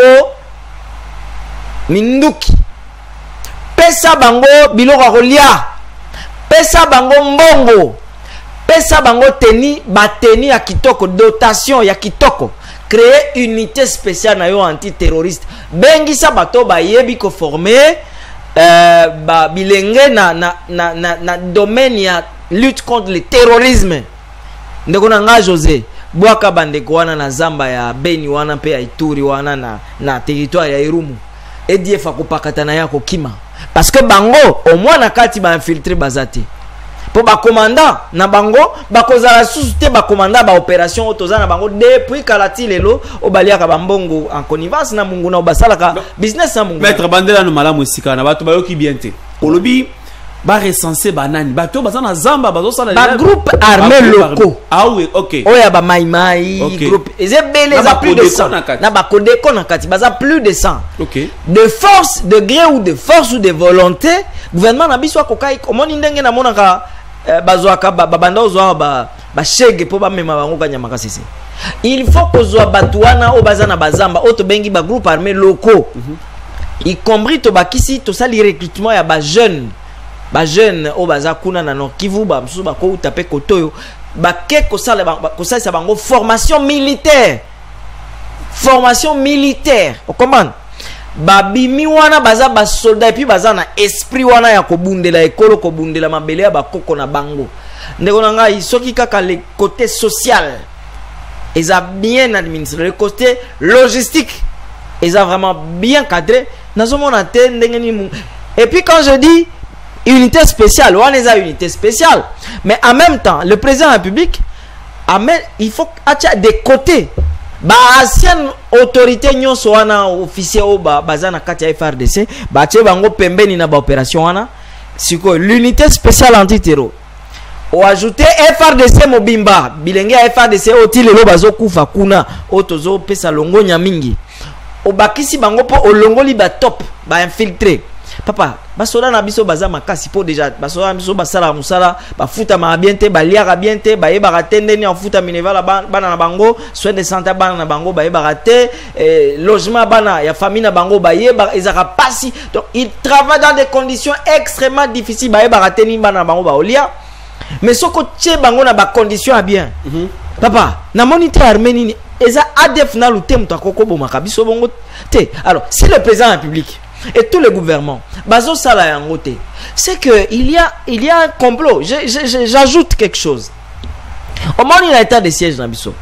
minduki pesa bango biloko kolia pesa bango mbongo pesa bango teni bateni ya kitoko dotation ya kitoko créer unité spéciale na yo antiterroriste bengisa bato ba yebi ko former ba bilenge na domaine ya lutte contre le terrorisme ndeko na nga José bwaka bandeko wana na zamba ya Beni wana pe ya Ituri wana na territoire ya Irumu EDF akopakata na yako kima parce que bango au moins na kati ba infiltrer bazate po ba commandant na bango ba kozala susute ba commandant ba opération otoza na bango depuis kalati lelo obaliaka bambongo en connivence na mungu na obasalaka business na mungu maître bandela no malamu esika na bato bayoki bien te olobi ba recenser banani bato bazana zamba bazosala ba groupe armé locaux ah oui OK oya ba maimai groupe ezebele za plus de 100 na ba kodeko na kati baza plus de 100 OK de force de gré ou de force ou de volonté gouvernement na biso akokai komoni ndenge na monaka bazwaka babanda ozwa ba shege po ba mema bango kanyama kasese il faut kozwa batuana o bazana bazamba auto bengi ba groupe armé locaux y compris to bakisi to sali recrutement ya ba jeune au baza kuna na Nord Kivu ba msusu ba ko taper kotoyo ba ke ko sala bango formation militaire on comprend ba bimi wana baza ba soldat et puis baza na esprit wana ya kobundela ekolo kobundela mabele ya ba koko na bango ndeko na ngai soki kaka le côté social ils a bien administré le côté logistique ils a vraiment bien cadré nazomona te ndenge ni et puis quand je dis unité spéciale, on les a unité spéciale. Mais en même temps, le président de la République, il faut qu'il y ait des côtés. Bah, ancienne autorité, nous sommes officiers au bazana katia FRDC, bah, tu vas pembeni na ba opération wana. C'est quoi l'unité spéciale anti-terror. On ajoute FRDC mobimba, bilenge FRDC otile lo bazo kufa kuna, otozo pesa longo nyamingi. Obakisi bango po olongoli ba top, ba infiltré. Papa, basoda na biso baza makasi po déjà basoda na biso basala musala bafuta ma bien te baliaka bien te ba yeba ratende ni afuta minevala bana na bango soin de santé bana na bango ba yeba raté logement bana ya famille na bango ba yeba ezaka pasi donc ils travaillent dans des conditions extrêmement difficiles ba yeba raté ni bana na bango ba olia mais soko tche bango na ba conditions bien papa na moniteur armée ni eza ADF na luté mutakoko bo makabiso bongo te alors si le président de la République et tout le gouvernement bazo sala yangote c'est que il y a un complot. J'ajoute quelque chose. Au moment où il y a état de siège dans biso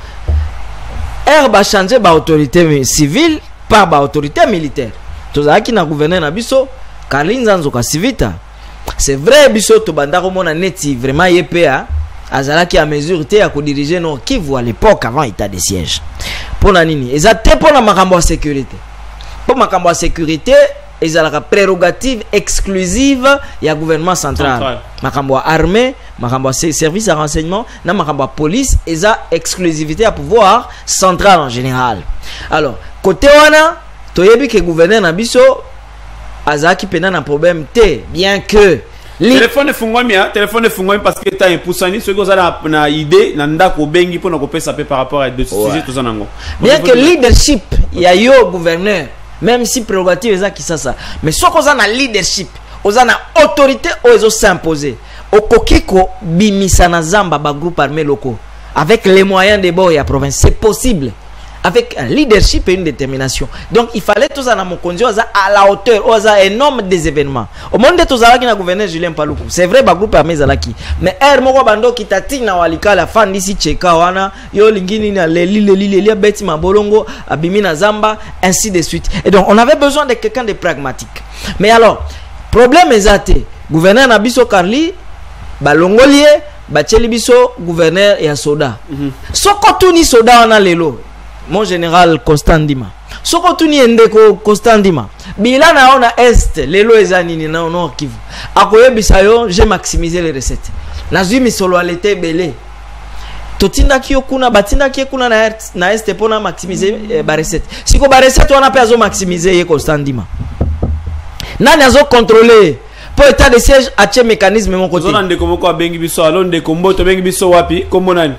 ba changer ba autorité civile par ba autorité militaire tozaki na gouverneur na biso Kalinza Nzoka Sivita c'est vrai biso to banda ko mona neti vraiment YPA azalaki à mesure te ya ko diriger non Kivu à l'époque avant état de siège pona nini ezate pona makambo ya sécurité pour makambo ya sécurité ils ont la prérogative exclusive ya gouvernement central. Makambo armée, makambo service de renseignement, na makambo police, ils ont exclusivité à pouvoir central en général. Alors, côté wana, toyebi que gouverneur na biso azaki pena na problème te, bien que téléphone efungwami téléphone efungwami parce que ta impusani ce que ça na idée na ndako bengi pour na kopesa pe par rapport à deux sujets tout ça nango bien que leadership ya yo gouverneur même si prérogative ça qui ça mais ce qu'on a na leadership oza na autorité ozo s'imposer okokiko bimisa na zamba ba groupe armé locaux avec les moyens de bord ya province c'est possible avec un leadership et une détermination. Donc il fallait tous en mon conduire à la hauteur, aux énormes des événements. Au monde de tous qui na gouverneur Julien Paluku. C'est vrai ba groupe armé zalaki. Mais moko bando ki tati na walika la fan d'ici cheka wana yo lingini na leli beti mabolongo abimi na zamba ainsi de suite. Et donc on avait besoin de quelqu'un de pragmatique. Mais alors problème ezate gouverneur na biso Carly balongolier bacheli biso gouverneur et soda. Soko tuni soda wana lelo. Mon général Constant Ndima soko tuni endeko Constant Ndima bila na ona est lelo ezanini na nord Kivu akoyebisa yo j'ai maximisé les recettes nazwi misolo alete belé totinda kiyo kuna batinda kiyo kuna na est pona maximiser ba recette siko ba recette wana pe azo maximiser ye Constant Ndima nani azo contrôler pour état de siège ache mécanisme mon côté zona ndeko moko abengi biso alo ndeko mboto bengi biso wapi kombo nani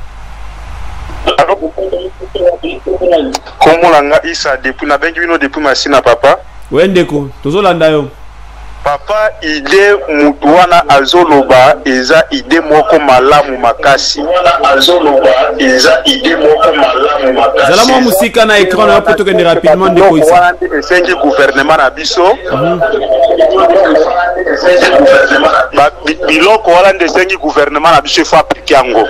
Comment langa isa depuis na bengi bino depuis masina papa wendeko tozolanda yo papa idée mutuana azoloba eza idée moko malamu makasi eza idée moko malamu makasi zala mo musika na écran na poto kende rapidement ndeko isa esengi gouvernement na biso biloko wala ndesengi gouvernement na biso fa pikango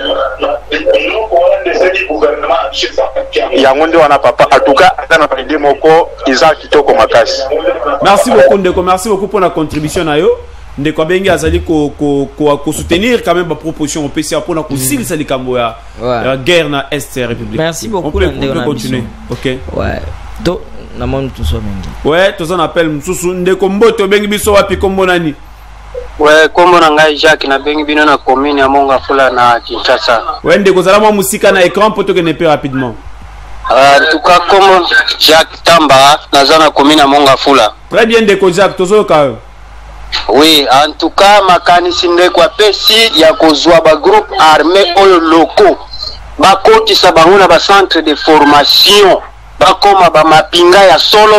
yango nde wana papa en tout cas atana pa idée moko eza kitoko makasi. Merci beaucoup ndeko, merci beaucoup pour la contribution na yo ndeko bengi azali ko soutenir quand même ba proposition au PCA pour na ko silisa likambo ya guerre na est république. Merci beaucoup on peut continuer. OK. Ouais. To na mon tout so mengi. Ouais, to on appelle msusu ndeko mboto bengi biso wapi kombo nani? Ouais, kombo na ngai Jacques na bengi bino na commune ya Mongafula na Kinshasa. Ouais, ndeko zala mo musika na écran pour te gagner plus rapidement. En tout cas comme Jacques Tamba na na commune ya Mongafula. Très bien ndeko Jacques tozoka. Oui, en tout cas makanisi ndeko apesi ya kozwa ba groupe armé oyo locaux. Ba kotisa bango na ba centre de formation. Ba koma ba mapinga ya solo.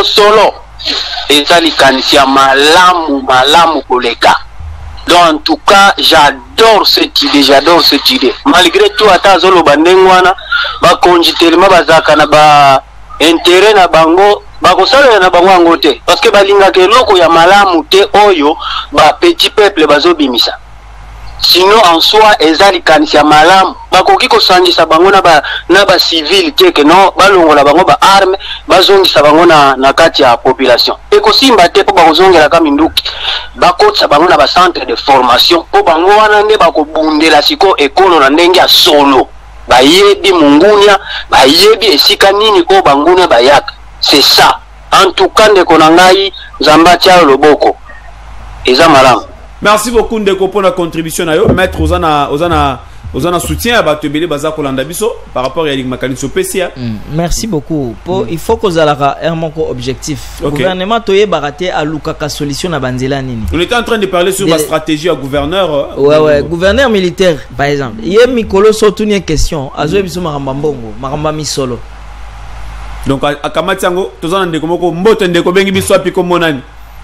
Eza likanisi ya malamu koleka. Donc en tout cas, j'adore cette idée. Malgré tout, ata zolo bandengwana, ba konjitelema bazaka na ba intérêt na bango, ba kosala na bango angote. Parce que balinga ke loko ya malamu te oyo, ba petit peuple bazo bimisa. Sinon en soi, ezali kanisi ya malamu. Ba koki ko sangisa bango na ba civil teke non, ba longola bango ba arme, ba zongisa bango na kati ya population. E ko simba te po ba kozongela ka minduki. Ba kotsa bango na ba centre de formation po bango wana nde ba ko bundela siko ekolo na ndenge ya solo. Ba yebi mungunya, ba yebi esika nini ko bangunya bayaka. C'est ça. En tout cas ndeko na ngai Zambatia loboko. Eza malamu. Merci beaucoup ndeko pour la contribution na yo maître ozana soutien à batebele baza kolanda biso par rapport à Makaniso PCA. Merci beaucoup. Il faut que zalaka un moko objectif. Gouvernement toye baraté à lukaka solution na banzela nini. On était en train de parler sur la stratégie à gouverneur. Ouais, gouverneur militaire par exemple. Yé mikolo surtout une question. Azo biso maramba mbongo, maramba misolo. Donc à Kamatiango tozana ndeko moko mbote ndeko bengi biso api komonani.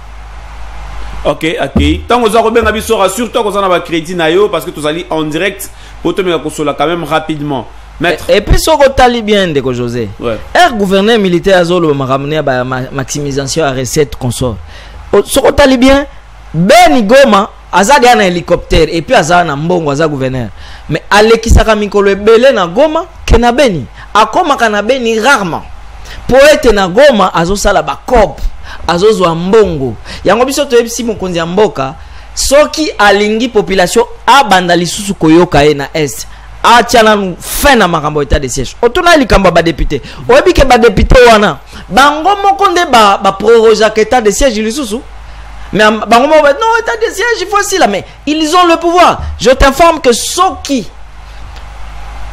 Ok. Tant que vous avez bien habitué, surtout que vous avez crédit naïo parce que vous allez en direct pour te mettre consoler quand même rapidement. Maître. Et puis, ce que bien de José. Ouais. Gouverneur militaire a ramené à la maximisation à recette consort. Ce que bien, Ben Goma, Azad un hélicoptère et puis Azad un bon gouverneur. Mais Aleki Sakamikolo Belé na Goma, Kenabeni. A Koma Kanabeni rarement. Poète na Goma, Azo Salaba Kop. Azozwa mbongo yango biso to ebisi mokonzi ya mboka soki alingi population abanda lisusu koyoka e na est atiana fin na makambo état de siège otuna likambo ba député oyebike ba député wana bango moko nde ba proroger état de siège lisusu mais bango moko non état de siège il faut aussi là mais ils ont le pouvoir. Je t'informe que soki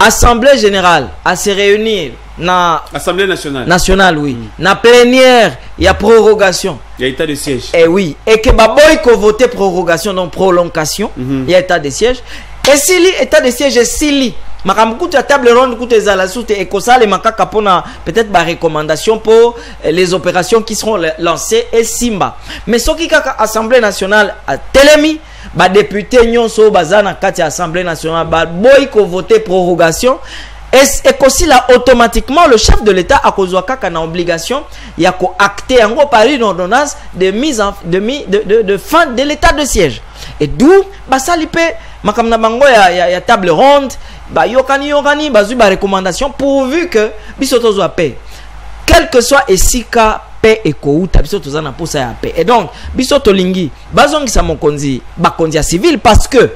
assemblée générale à se réunir na Assemblée nationale. Nationale oui. Na plénière il y a prorogation. Il y a état de siège. Et oui, et que baboy ko voter prorogation donc prolongation, il y a état de siège. Et si l'état de siège est si makambukutu ya table ronde kutu ezala soute et kosale makaka pona peut-être ba recommandation pour les opérations qui seront lancées et simba. Mais soki kaka Assemblée nationale a telemi ba député nyonso bazana kati Assemblée nationale ba boy ko voter prorogation et qu'aussi là automatiquement le chef de l'État a kozwa kaka na obligation ya ko acter en gros par une ordonnance de mise en de fin de l'état de siège. Et d'où ba salipe makamna bango ya table ronde ba yokani bazu ba recommandation pourvu que bisoto zo paix quel que soit esika paix et kouta bisoto za na posa ya paix. Et donc bisoto lingi bazongisa mokonzi bakonzi ya civil parce que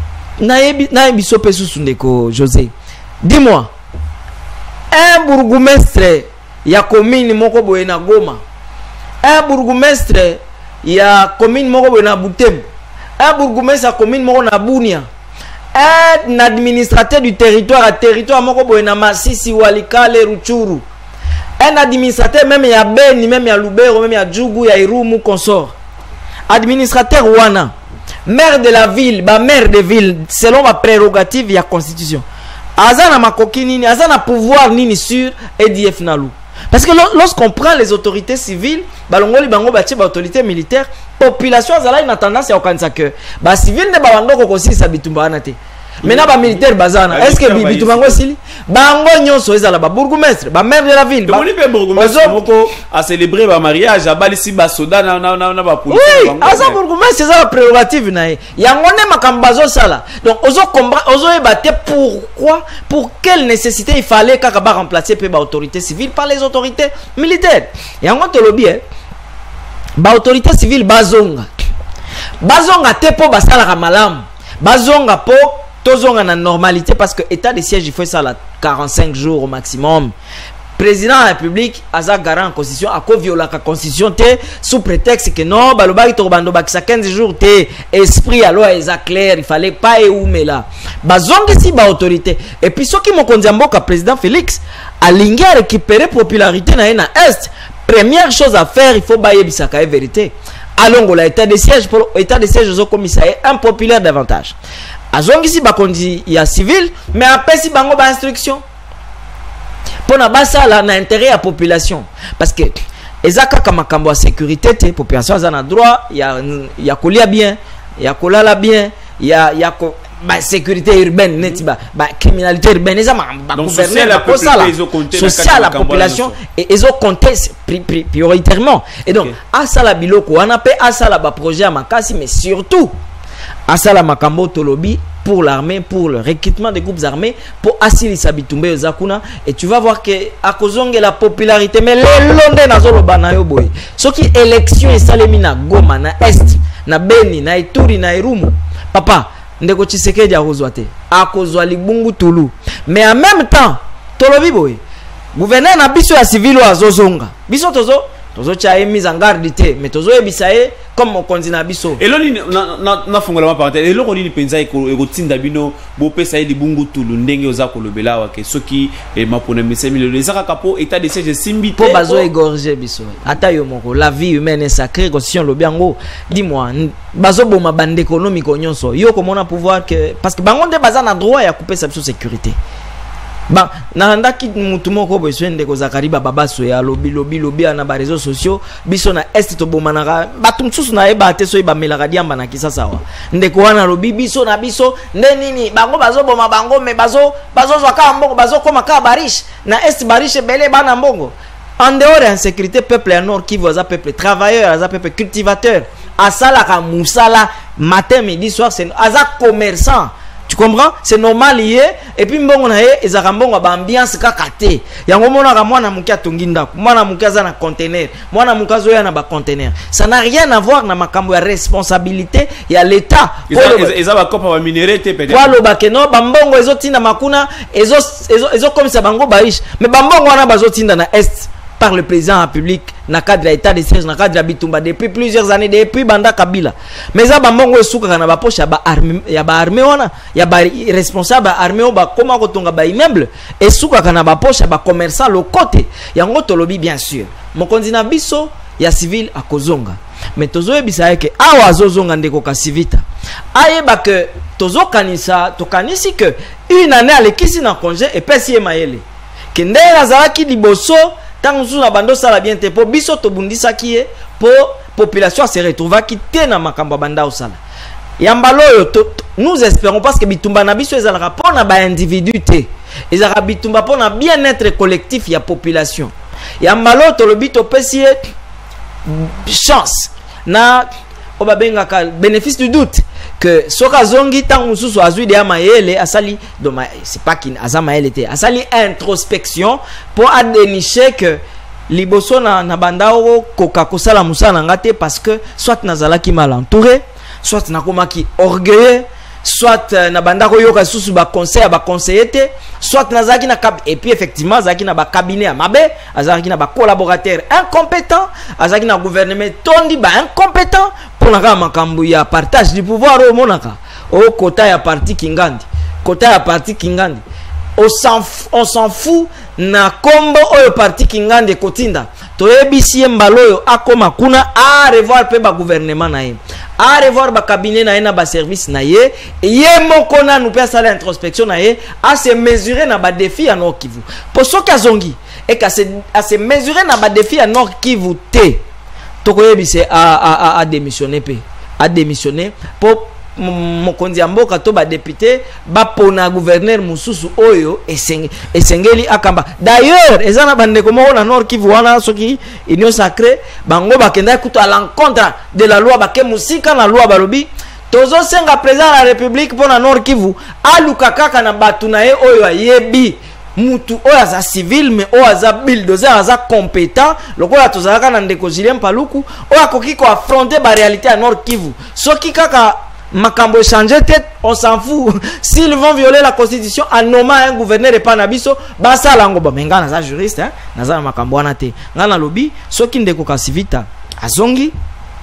na biso pe susu ndeko José. Dis-moi, un bourgmestre ya commune moko boye na Goma, un bourgmestre ya commune moko boye na Butembo, un bourgmestre ya commune moko na Bunia, un administrateur du territoire moko boye na Masisi, Walikale, Ruchuru, un administrateur même ya Beni, même ya Lubero, même ya Djougou, ya Irumu, consort, administrateur wana, maire de la ville, maire de ville, selon ma prérogative ya constitution. Azana makoki nini, azana pouvoir nini sur EDF Nalu. Parce que lorsqu'on prend les autorités civiles, balongoli bango bache ba autorité militaire, population azala une tendance à okanisa que ba civil ne ba bango kosi sa bitumba anate. Maintenant ba militaire bazana, est-ce que bitumba ngo sili? Bango nyonso ezala ba bourgmestre, ba maire de la ville. Ba bourgmestre moko a célébrer ba mariage, a balisi ba soda na ba police. Oui, asa bourgmestre c'est ça la prérogative na ye. Yangone makambazo sala. Donc ozo ébattre pourquoi, pour quelle nécessité il fallait kakaba remplacer pe ba autorité civile par les autorités militaires. Yangon to lobi ba autorité civile bazonga te po basala malam. Bazonga po tozonga na normalité parce que état de siège il faut ça là 45 jours au maximum. Président de la République aza garant en constitution a ko viola la constitution te sous prétexte que non balobaki to bando bakisa 15 jours te esprit à loi est clair, il fallait pas eumer là bazonga si ba autorité et puis ceux qui mon kondiamboka président Félix a lingi à récupérer popularité na est. Première chose à faire, il faut bailler bisaka vérité. Allons la état de siège pour état de siège au commissariat impopulaire davantage. Azongi si bakondi ya civil mais après si bango ba instruction pour na basa là na intérêt à population parce que ezaka kama kambo sécurité te population a na droit ya kolia bien ya kolala bien ya ba sécurité urbaine neti ba criminalité urbaine eza ba gouverner la social la population et ils ont compté prioritairement et donc à ça la biloko on appelle à ça la ba projet à makasi mais surtout à ça la makambo tolobi pour l'armée, pour le recrutement des groupes armés, pour Asili Sabitumbe Zakuna, et tu vas voir que à cause de la popularité, mais les Londres nazolo banayo boy. Ce qui élection et salemina Goma na Est, na Beni, na Ituri, na Irumu, papa, ndeko Tshisekedi a rozwate, à cause de Libungu Tulu. Mais en même temps, tolobi boy, gouverneur na biso ya civil wa zozonga, biso tozo cha mise en garde te mais tozo ebisaye comme on continue biso et loni na fongola ma parenthèse et loko ni penza eko tinda bino bo pesa libungu tulu ndenge oza kolobela wa ke soki e mapona misemi le zaka kapo état de siège simbi po bazo égorger biso ata yo moko la vie humaine est sacrée constitution lobiango dis-moi bazo boma bande économique nyonso yo komona pouvoir que parce que bango nde baza na droit ya couper sa sécurité. Bah, nahandaki mutu moko beswende ko zakariba babaso ya lobi na ba réseaux sociaux biso na est to bomanaka batu msusu na eba te so eba melaka diamba na kisasa wa ndeko wana lobi biso na biso nde nini bango bazo boma bango me bazo zwaka mbongo bazo koma ka bariche na est bariche bele bana mbongo en dehors de sécurité peuple à nord qui voit peuple travailleur aza peuple cultivateur asala ka musala matin midi soir c'est aza commerçant. Tu comprends? C'est normal lié et puis mbongo na ye ezaka mbongo ba ambiance kaka te. Yango mona ka mwana mukia tonginda, mwana mukia za na conteneur, mwana mukia zo ya na ba conteneur. Ça n'a rien à voir na makambo ya responsabilité ya l'état. Eza ba kopa ba minéralité peut-être. Kwa lo ba keno ba mbongo ezo tinda makuna ezo comme ça bango baish. Mais ba mbongo wana bazo tinda na est par le président de la République na cadre de l'état de siège na cadre de Bitumba depuis plusieurs années depuis Banda Kabila mais ça bango esuka na ba poche ya ba armée wana ya ba responsable armée ba koma ko tonga ba immeuble esuka na ba poche ya ba commerçant le côté yango tolobi bien sûr mokonzi na biso ya civil akozonga. Mais tozo bisa ke awa azozonga ndeko Kasivita ayeba que tozo kanisa tokanisi que une année alekisi na congé et pesi e mayele ke ndenge azalaki liboso tango su na bando sala bien te po biso tobundisa ki po population se retrouvaki te na makambo banda osala yambalo yo nous espérons parce que bitumba na biso ezalaka pona ba individu te ezalaka bitumba pona bien-être collectif ya population yambalo to lobi to pesi chance na obabenga ka bénéfice du doute que soka zongi tant mususu azui de mayele asali do c'est pas qu'il azama mayele asali introspection pour adénicher que liboso na bandao koka kosala musala ngate parce que soit nazalaki mal entouré soit nakomaki orgueilleux soit na bandako yoka susu ba conseiller soit nazaki na et puis effectivement zaki na ba cabinet à mabe azaki na ba collaborateur incompétent azaki na gouvernement tondi ba incompétent pour na makambo ya partage du pouvoir au monaka au kota ya parti Kingandi on s'en fout na kombo oyo parti Kingandi kotinda toyebisi mbaloyo akoma kuna a revoir pe ba gouvernement na ye a revoir ba cabinet na ye na ba service na ye moko na nous pesa la introspection na ye a se mesurer na ba défi ya Nord Kivu posoka zongi et ka se mesurer na ba défi ya Nord Kivu te tokoyebise a démissionner pe a démissionner pour mokonzi mboka to ba député ba pona gouverneur mususu oyo esengeli akamba d'ailleurs ezana bande komo na Nord Kivu wana soki union sacrée bango bakenda kuto à l'encontre de la loi ba ke musika na loi balobi tozo senga président de la République pona Nord Kivu aluka kaka na batu na ye oyo ayebi mutu oyo aza civil mais oyo aza bulldozer aza compétent lokola tozalaka na ndeko Julien Paluku oyo akoki ko affronter ba réalité à Nord Kivu soki kaka makambo changer tête on s'en fout s'ils vont violer la constitution en nommant un gouverneur et pas nabiso basa lango ba menga naza juriste hein naza makambo wana te ngana lobi soki ndeko Kasivita azongi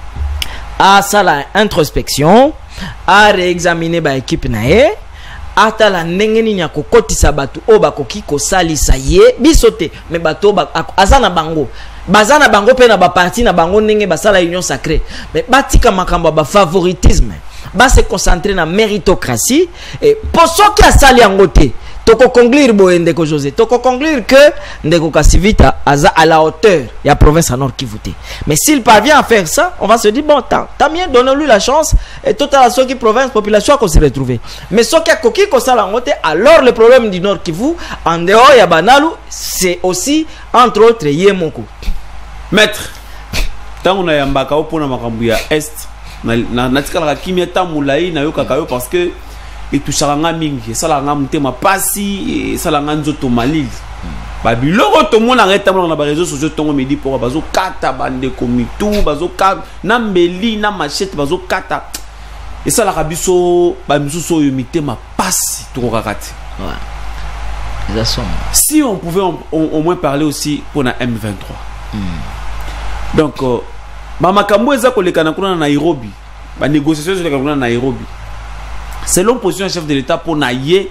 a sala introspection a réexaminer ba équipe na ye ata la ndenge nini ya kokotisa batu o bakoki kosalisa ye bisote mais bato azana bango bazana bango pe na ba parti na bango ndenge basala union sacrée mais batika makambo ba favoritisme ba se concentrer na méritocratie et pour ce qui a sali angote toko conclure boende ko José toko conclure que ndeko Kasivita aza à la hauteur ya province à Nord Kivu te mais s'il parvient à faire ça on va se dire bon tant mieux donnons-lui la chance et total à ceux qui province population qu'on se retrouver mais ce qui a koki ko sala angote alors le problème du Nord Kivu en dehors ya banalu c'est aussi entre autres yemoko maître tant on a yambaka opona makambu ya est na tikala kimia tamulai na yoka kayo parce que et tout ça nga mingi ça la nga mutema pasi et ça la nga nzoto malili ba biloko to mona reta na ba réseaux sociaux tongo medi pour bazo kata bande komitu bazo kata na mbeli na machette bazo kata et ça la kabiso ba misuso yo mitema pasi to kokakati ouais si on pouvait au moins parler aussi pour na M23 donc makambo eza kolekana kuna na Nairobi ba négociation ezoleka kuna na Nairobi selon position chef de l'état pour naye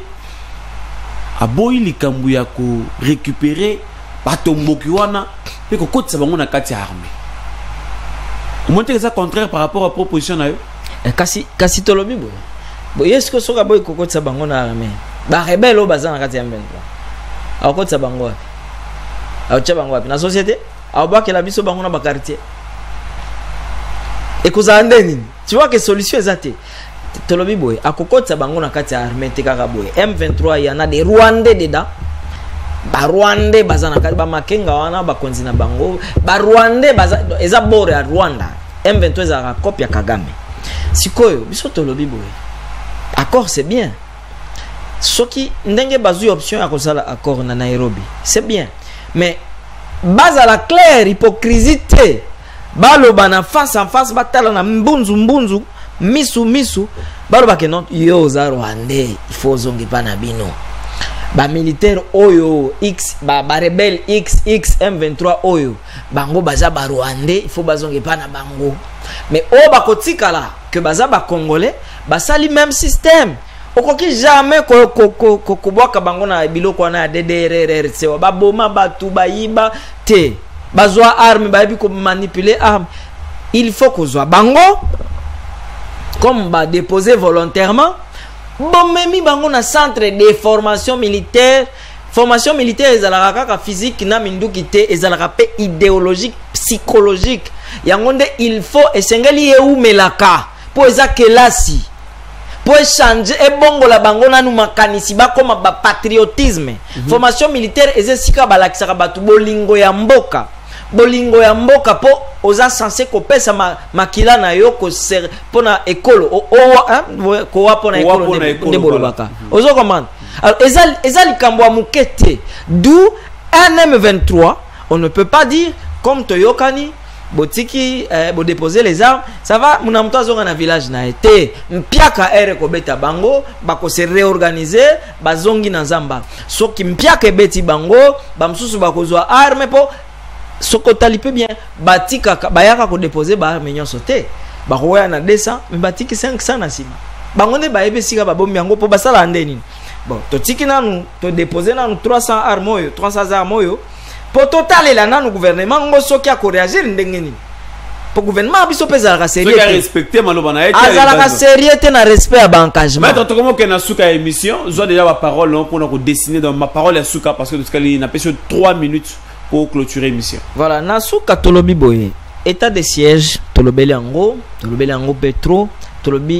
aboyi likambu ya ko récupérer batomboki wana pe ko kotisa bango na kati ya armée monter ça contraire par rapport à proposition na yo kasi tolobi bo est-ce que soka boyi ko kotisa bango na armée ba rebelle o bazana kati ya M23 akotisa bango acha bango na société abakela biso bango na ba quartier et koza ndeni tu vois que solution ezate tolobi boy akokotsa bango na kati ya armée te kaka boy M23 yana de Rwandais dedans ba Rwandais bazana kati ba makenga wana ba konzi na bango ba Rwandais baza eza bore ya Rwanda M23 za copie ya Kagame sikoyo biso tolobi boy accord c'est bien soki ndenge bazui option ya kosala accord na Nairobi c'est bien mais base à la claire hypocrisie te baloba na face en face batala na mbunzu misu baloba ke non yo za Rwandais il faut zongi pa na bino ba militaire oyo x ba rebelle XX M23 oyo bango baza ba Rwandais il faut bazongi pa na bango mais o bakotikala que baza ba Congolais basali même système okoki jamais ko boka bango na biloko na DDRRC ba boma batu ba yiba te bazwa arme bayebi ko manipuler arme. Il faut que soit bango comme ba déposer volontairement bon memi bango na centre de formation militaire. Formation militaire ezalaka kaka physique na minduki te, ezalaka pe idéologique psychologique. Yangonde il faut esengeli eumelaka po eza kelasi po changer e bongo la bango na nu makanisi ba koma ba patriotisme. Formation militaire ezesika balakisaka batu bolingo ya mboka. Bolingo ya mboka po oza censé kopesa makila na yo ko ser pona ekolo ko wa pona ekolo de bolobaka. Ozo commande. Alors ezali kambo mukete. D'où un M23, on ne peut pas dire comme Toyokani botiki bo déposer les armes, ça va muna mto azonga na village na été mpiaka ere ko beta bango bako se réorganiser bazongi na zamba. Soki mpiaka beti bango bamsusu bako zwa arme po soko talipe bien batika bayaka ko déposer ba arme nyonso te bako ya na 200 mais batiki 500 na sima bango ne bayebe sika babombi yango po basala ndeni. Bon totiki nanu to déposer nanu 300 armes oyo 300 armes oyo po total la nanu gouvernement ngo soki a ko réagir ndengeni po gouvernement biso pesa la sérieux soki a respecter maloba na été azala sérieux te na respect à engagement. Mais comment que na suka émission zo déjà ma parole pour na ko dessiner dans ma parole à suka parce que toskali na pêche 3 minutes pour clôturer l'émission. Voilà, nasuka tolobi boye. État de siège, tolobeli ango Petro, tolobi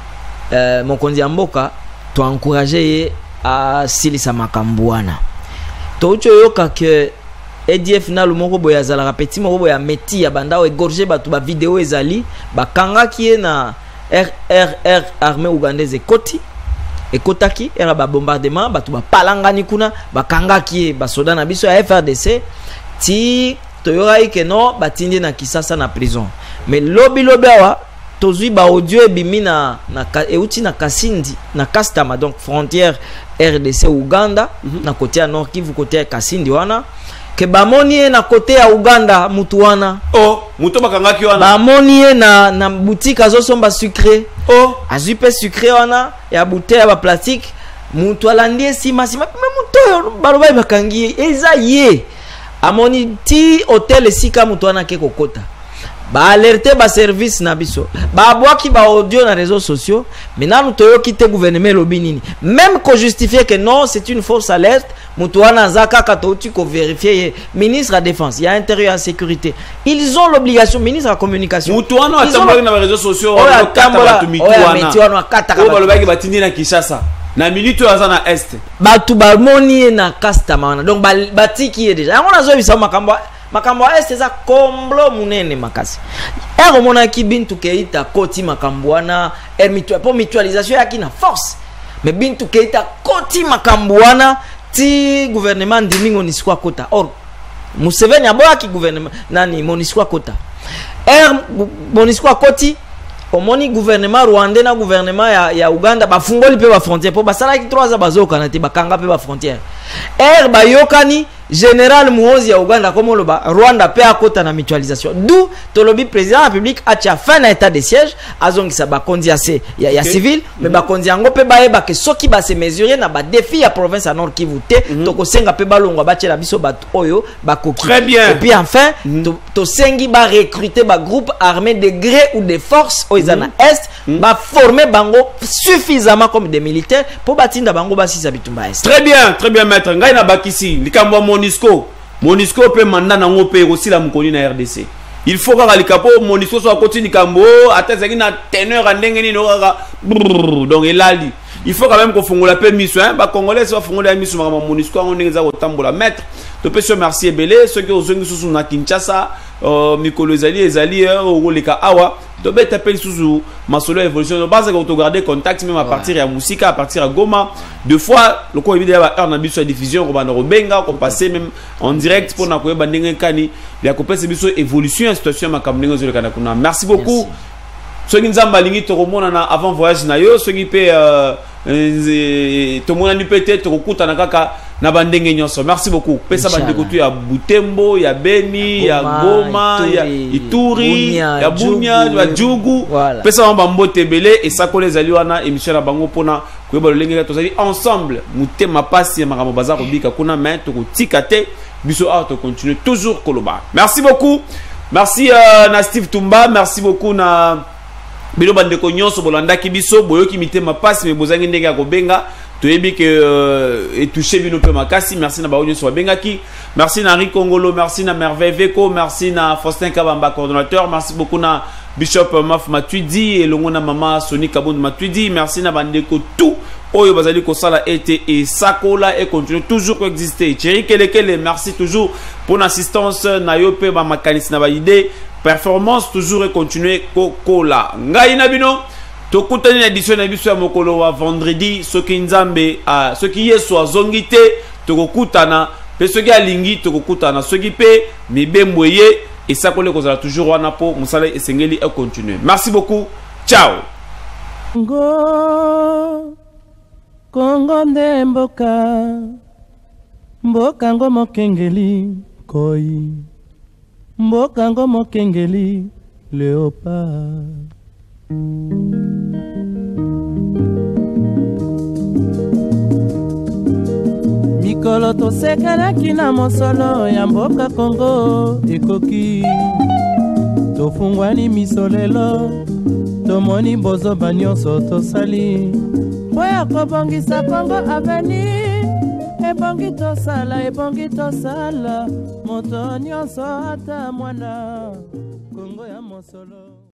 mon kondi amboka, to encourager à silisa makambuana. To ucho yoka que EDF na lumoko boya zala rapeti moko boya meti ya banda o égorger batu ba vidéo ezali, ba kanga ki na RRR armée ougandaise ekoti. Ekotaki era ba bombardement batu ba palangani kuna bakanga ki ba soda na biso ya FRDC ti toyora ike no batindi na Kisasa na prison. Mais lobi awa tozui ba audio ebimi na euti na Kasindi na Kastama donc frontière RDC Uganda na côté ya Nord Kivu côté ya Kasindi wana ke bamoni na côté ya Uganda mutu wana mutu bakanga ki wana bamoni na boutique azosomba sucré azui pe sucré wana ya bouteille ya plastique mutu alandi sima mutu baloba bakangi eza ye amoni ti hotel sika mutu wana ke kokota ba alerter ba service na biso ba boaki ba audio na réseaux sociaux maintenant nous toyo quitter gouvernement lobinini même qu'on justifier que non c'est une fausse alerte mutu wana zaka katouti ko vérifier ministre de la défense il y a intérieur et sécurité ils ont l'obligation ministre de la communication mutu wana atambaki na réseaux sociaux wana kata balobaki batindi na Kinshasa na minute azana est batu balmoni na Kastama wana donc batiki déjà on a zo bisa makambo est eza komblo munene makasi ero mona ki bintu keita koti makambo wana po mutualisation yaki na force mais bintu keita koti makambo wana ti gouvernement ndimingo nisikwa kota or Museveni aboya ki gouvernement nani moniswa kota moniswa koti omoni gouvernement rwandais na gouvernement ya Uganda bafungoli pe ba frontière po basala ki 3 ans bazoka na te bakanga pe ba frontière bayokani général Muhozi ya Uganda comme le Rwanda pe akota na mutualisation d'où tolobi président de la République a fin na état de siège azongisa ba kondiase ya civil mais ba kondiango pe baeba ke soki ba se mesurer na ba défi ya province à Nord Kivu te toko senga pe balongwa ba tchela biso ba oyo ba koki. Très bien. Et puis enfin to sengi ba recruter ba groupe armé de gré ou de force au na est ba former bango suffisamment comme des militaires pour batinda bango ba sisa bitumba est. Très bien maître ngai na bakisi likambo Monisco peut mandat na ngope aussi la mukoni na RDC. Il faut que likapo Monisco soit continue kambo atazaki na teneur andengeni no donc elali. Il faut quand même qu'on fongola pe mission ba congolais soit fongola mission ma Monisco on ngeza kotambola maître. To pe se merci ebele ceux qui ozongi susu na Kinshasa mikolo ezali o leka awa to be tapel susu masolo évolution de base quand on garder contact même à partir ya musika à partir à Goma deux fois le ko évidemment ba heure na biso diffusion ko ba no benga ko passer même en direct pour na ko ba ndenge kani ya ko pesa biso évolution en situation makamnengo zo lekana kuna. Merci beaucoup ceux qui nzamba lingi to komona na avant voyage na yo ceux qui pe to mona ni peut-être to kuta na kaka na bandenge nyonso. Merci beaucoup pesa bandeko tu ya Butembo ya Beni ya Goma ya Ituri ya Bunia ya Djugu pesa mamba mbote belé et ça koles ali wana émission na bango pona ko ba lolenge to zali ensemble mutema pasi ya makambo baza ko bika kuna mais to ko tikate biso a to continuer toujours koloba. Merci beaucoup. Merci na Steve Tumba, merci beaucoup na Bilo bandeko nyonso bolanda ki biso boyoki mitema passe mais bozangi ndenge ya kobenga toyebi que et toucher bino pe makasi. Merci na baonyo so bengaki. Merci na Henri Congolo, merci na Merveille Veko, merci na Faustin Kabamba coordonnateur, merci beaucoup na Bishop Maf Matuidi et longo na mama Sony Kabund Matuidi, merci na bandeko tout oyo bazali ko sala été et sakola et continue toujours à exister. Thierry Kelekele, merci toujours pour l'assistance na yo pe ba makanis na ba idée performance toujours et continuer kokola ngai na bino tokutani na édition na biso ya mokolo wa vendredi soki nzambe soki yesu azongi te tokokutana pe soki alingi tokokutana soki pe mibembo ye esakole kozala toujours wana po musala esengeli e continuer. Merci beaucoup, ciao. Kongo nde mboka mboka ngo mokengeli koi mboka ngo mokengeli léopard. Mikolo tosekelaki na mosolo ya mboka Kongo ekoki tofungwani misolelo tomoni bozoba nyonso tosali po ya kobongisa Kongo aveni ebongi tosala moto nyonso ata mwana Kongo ya mosolo.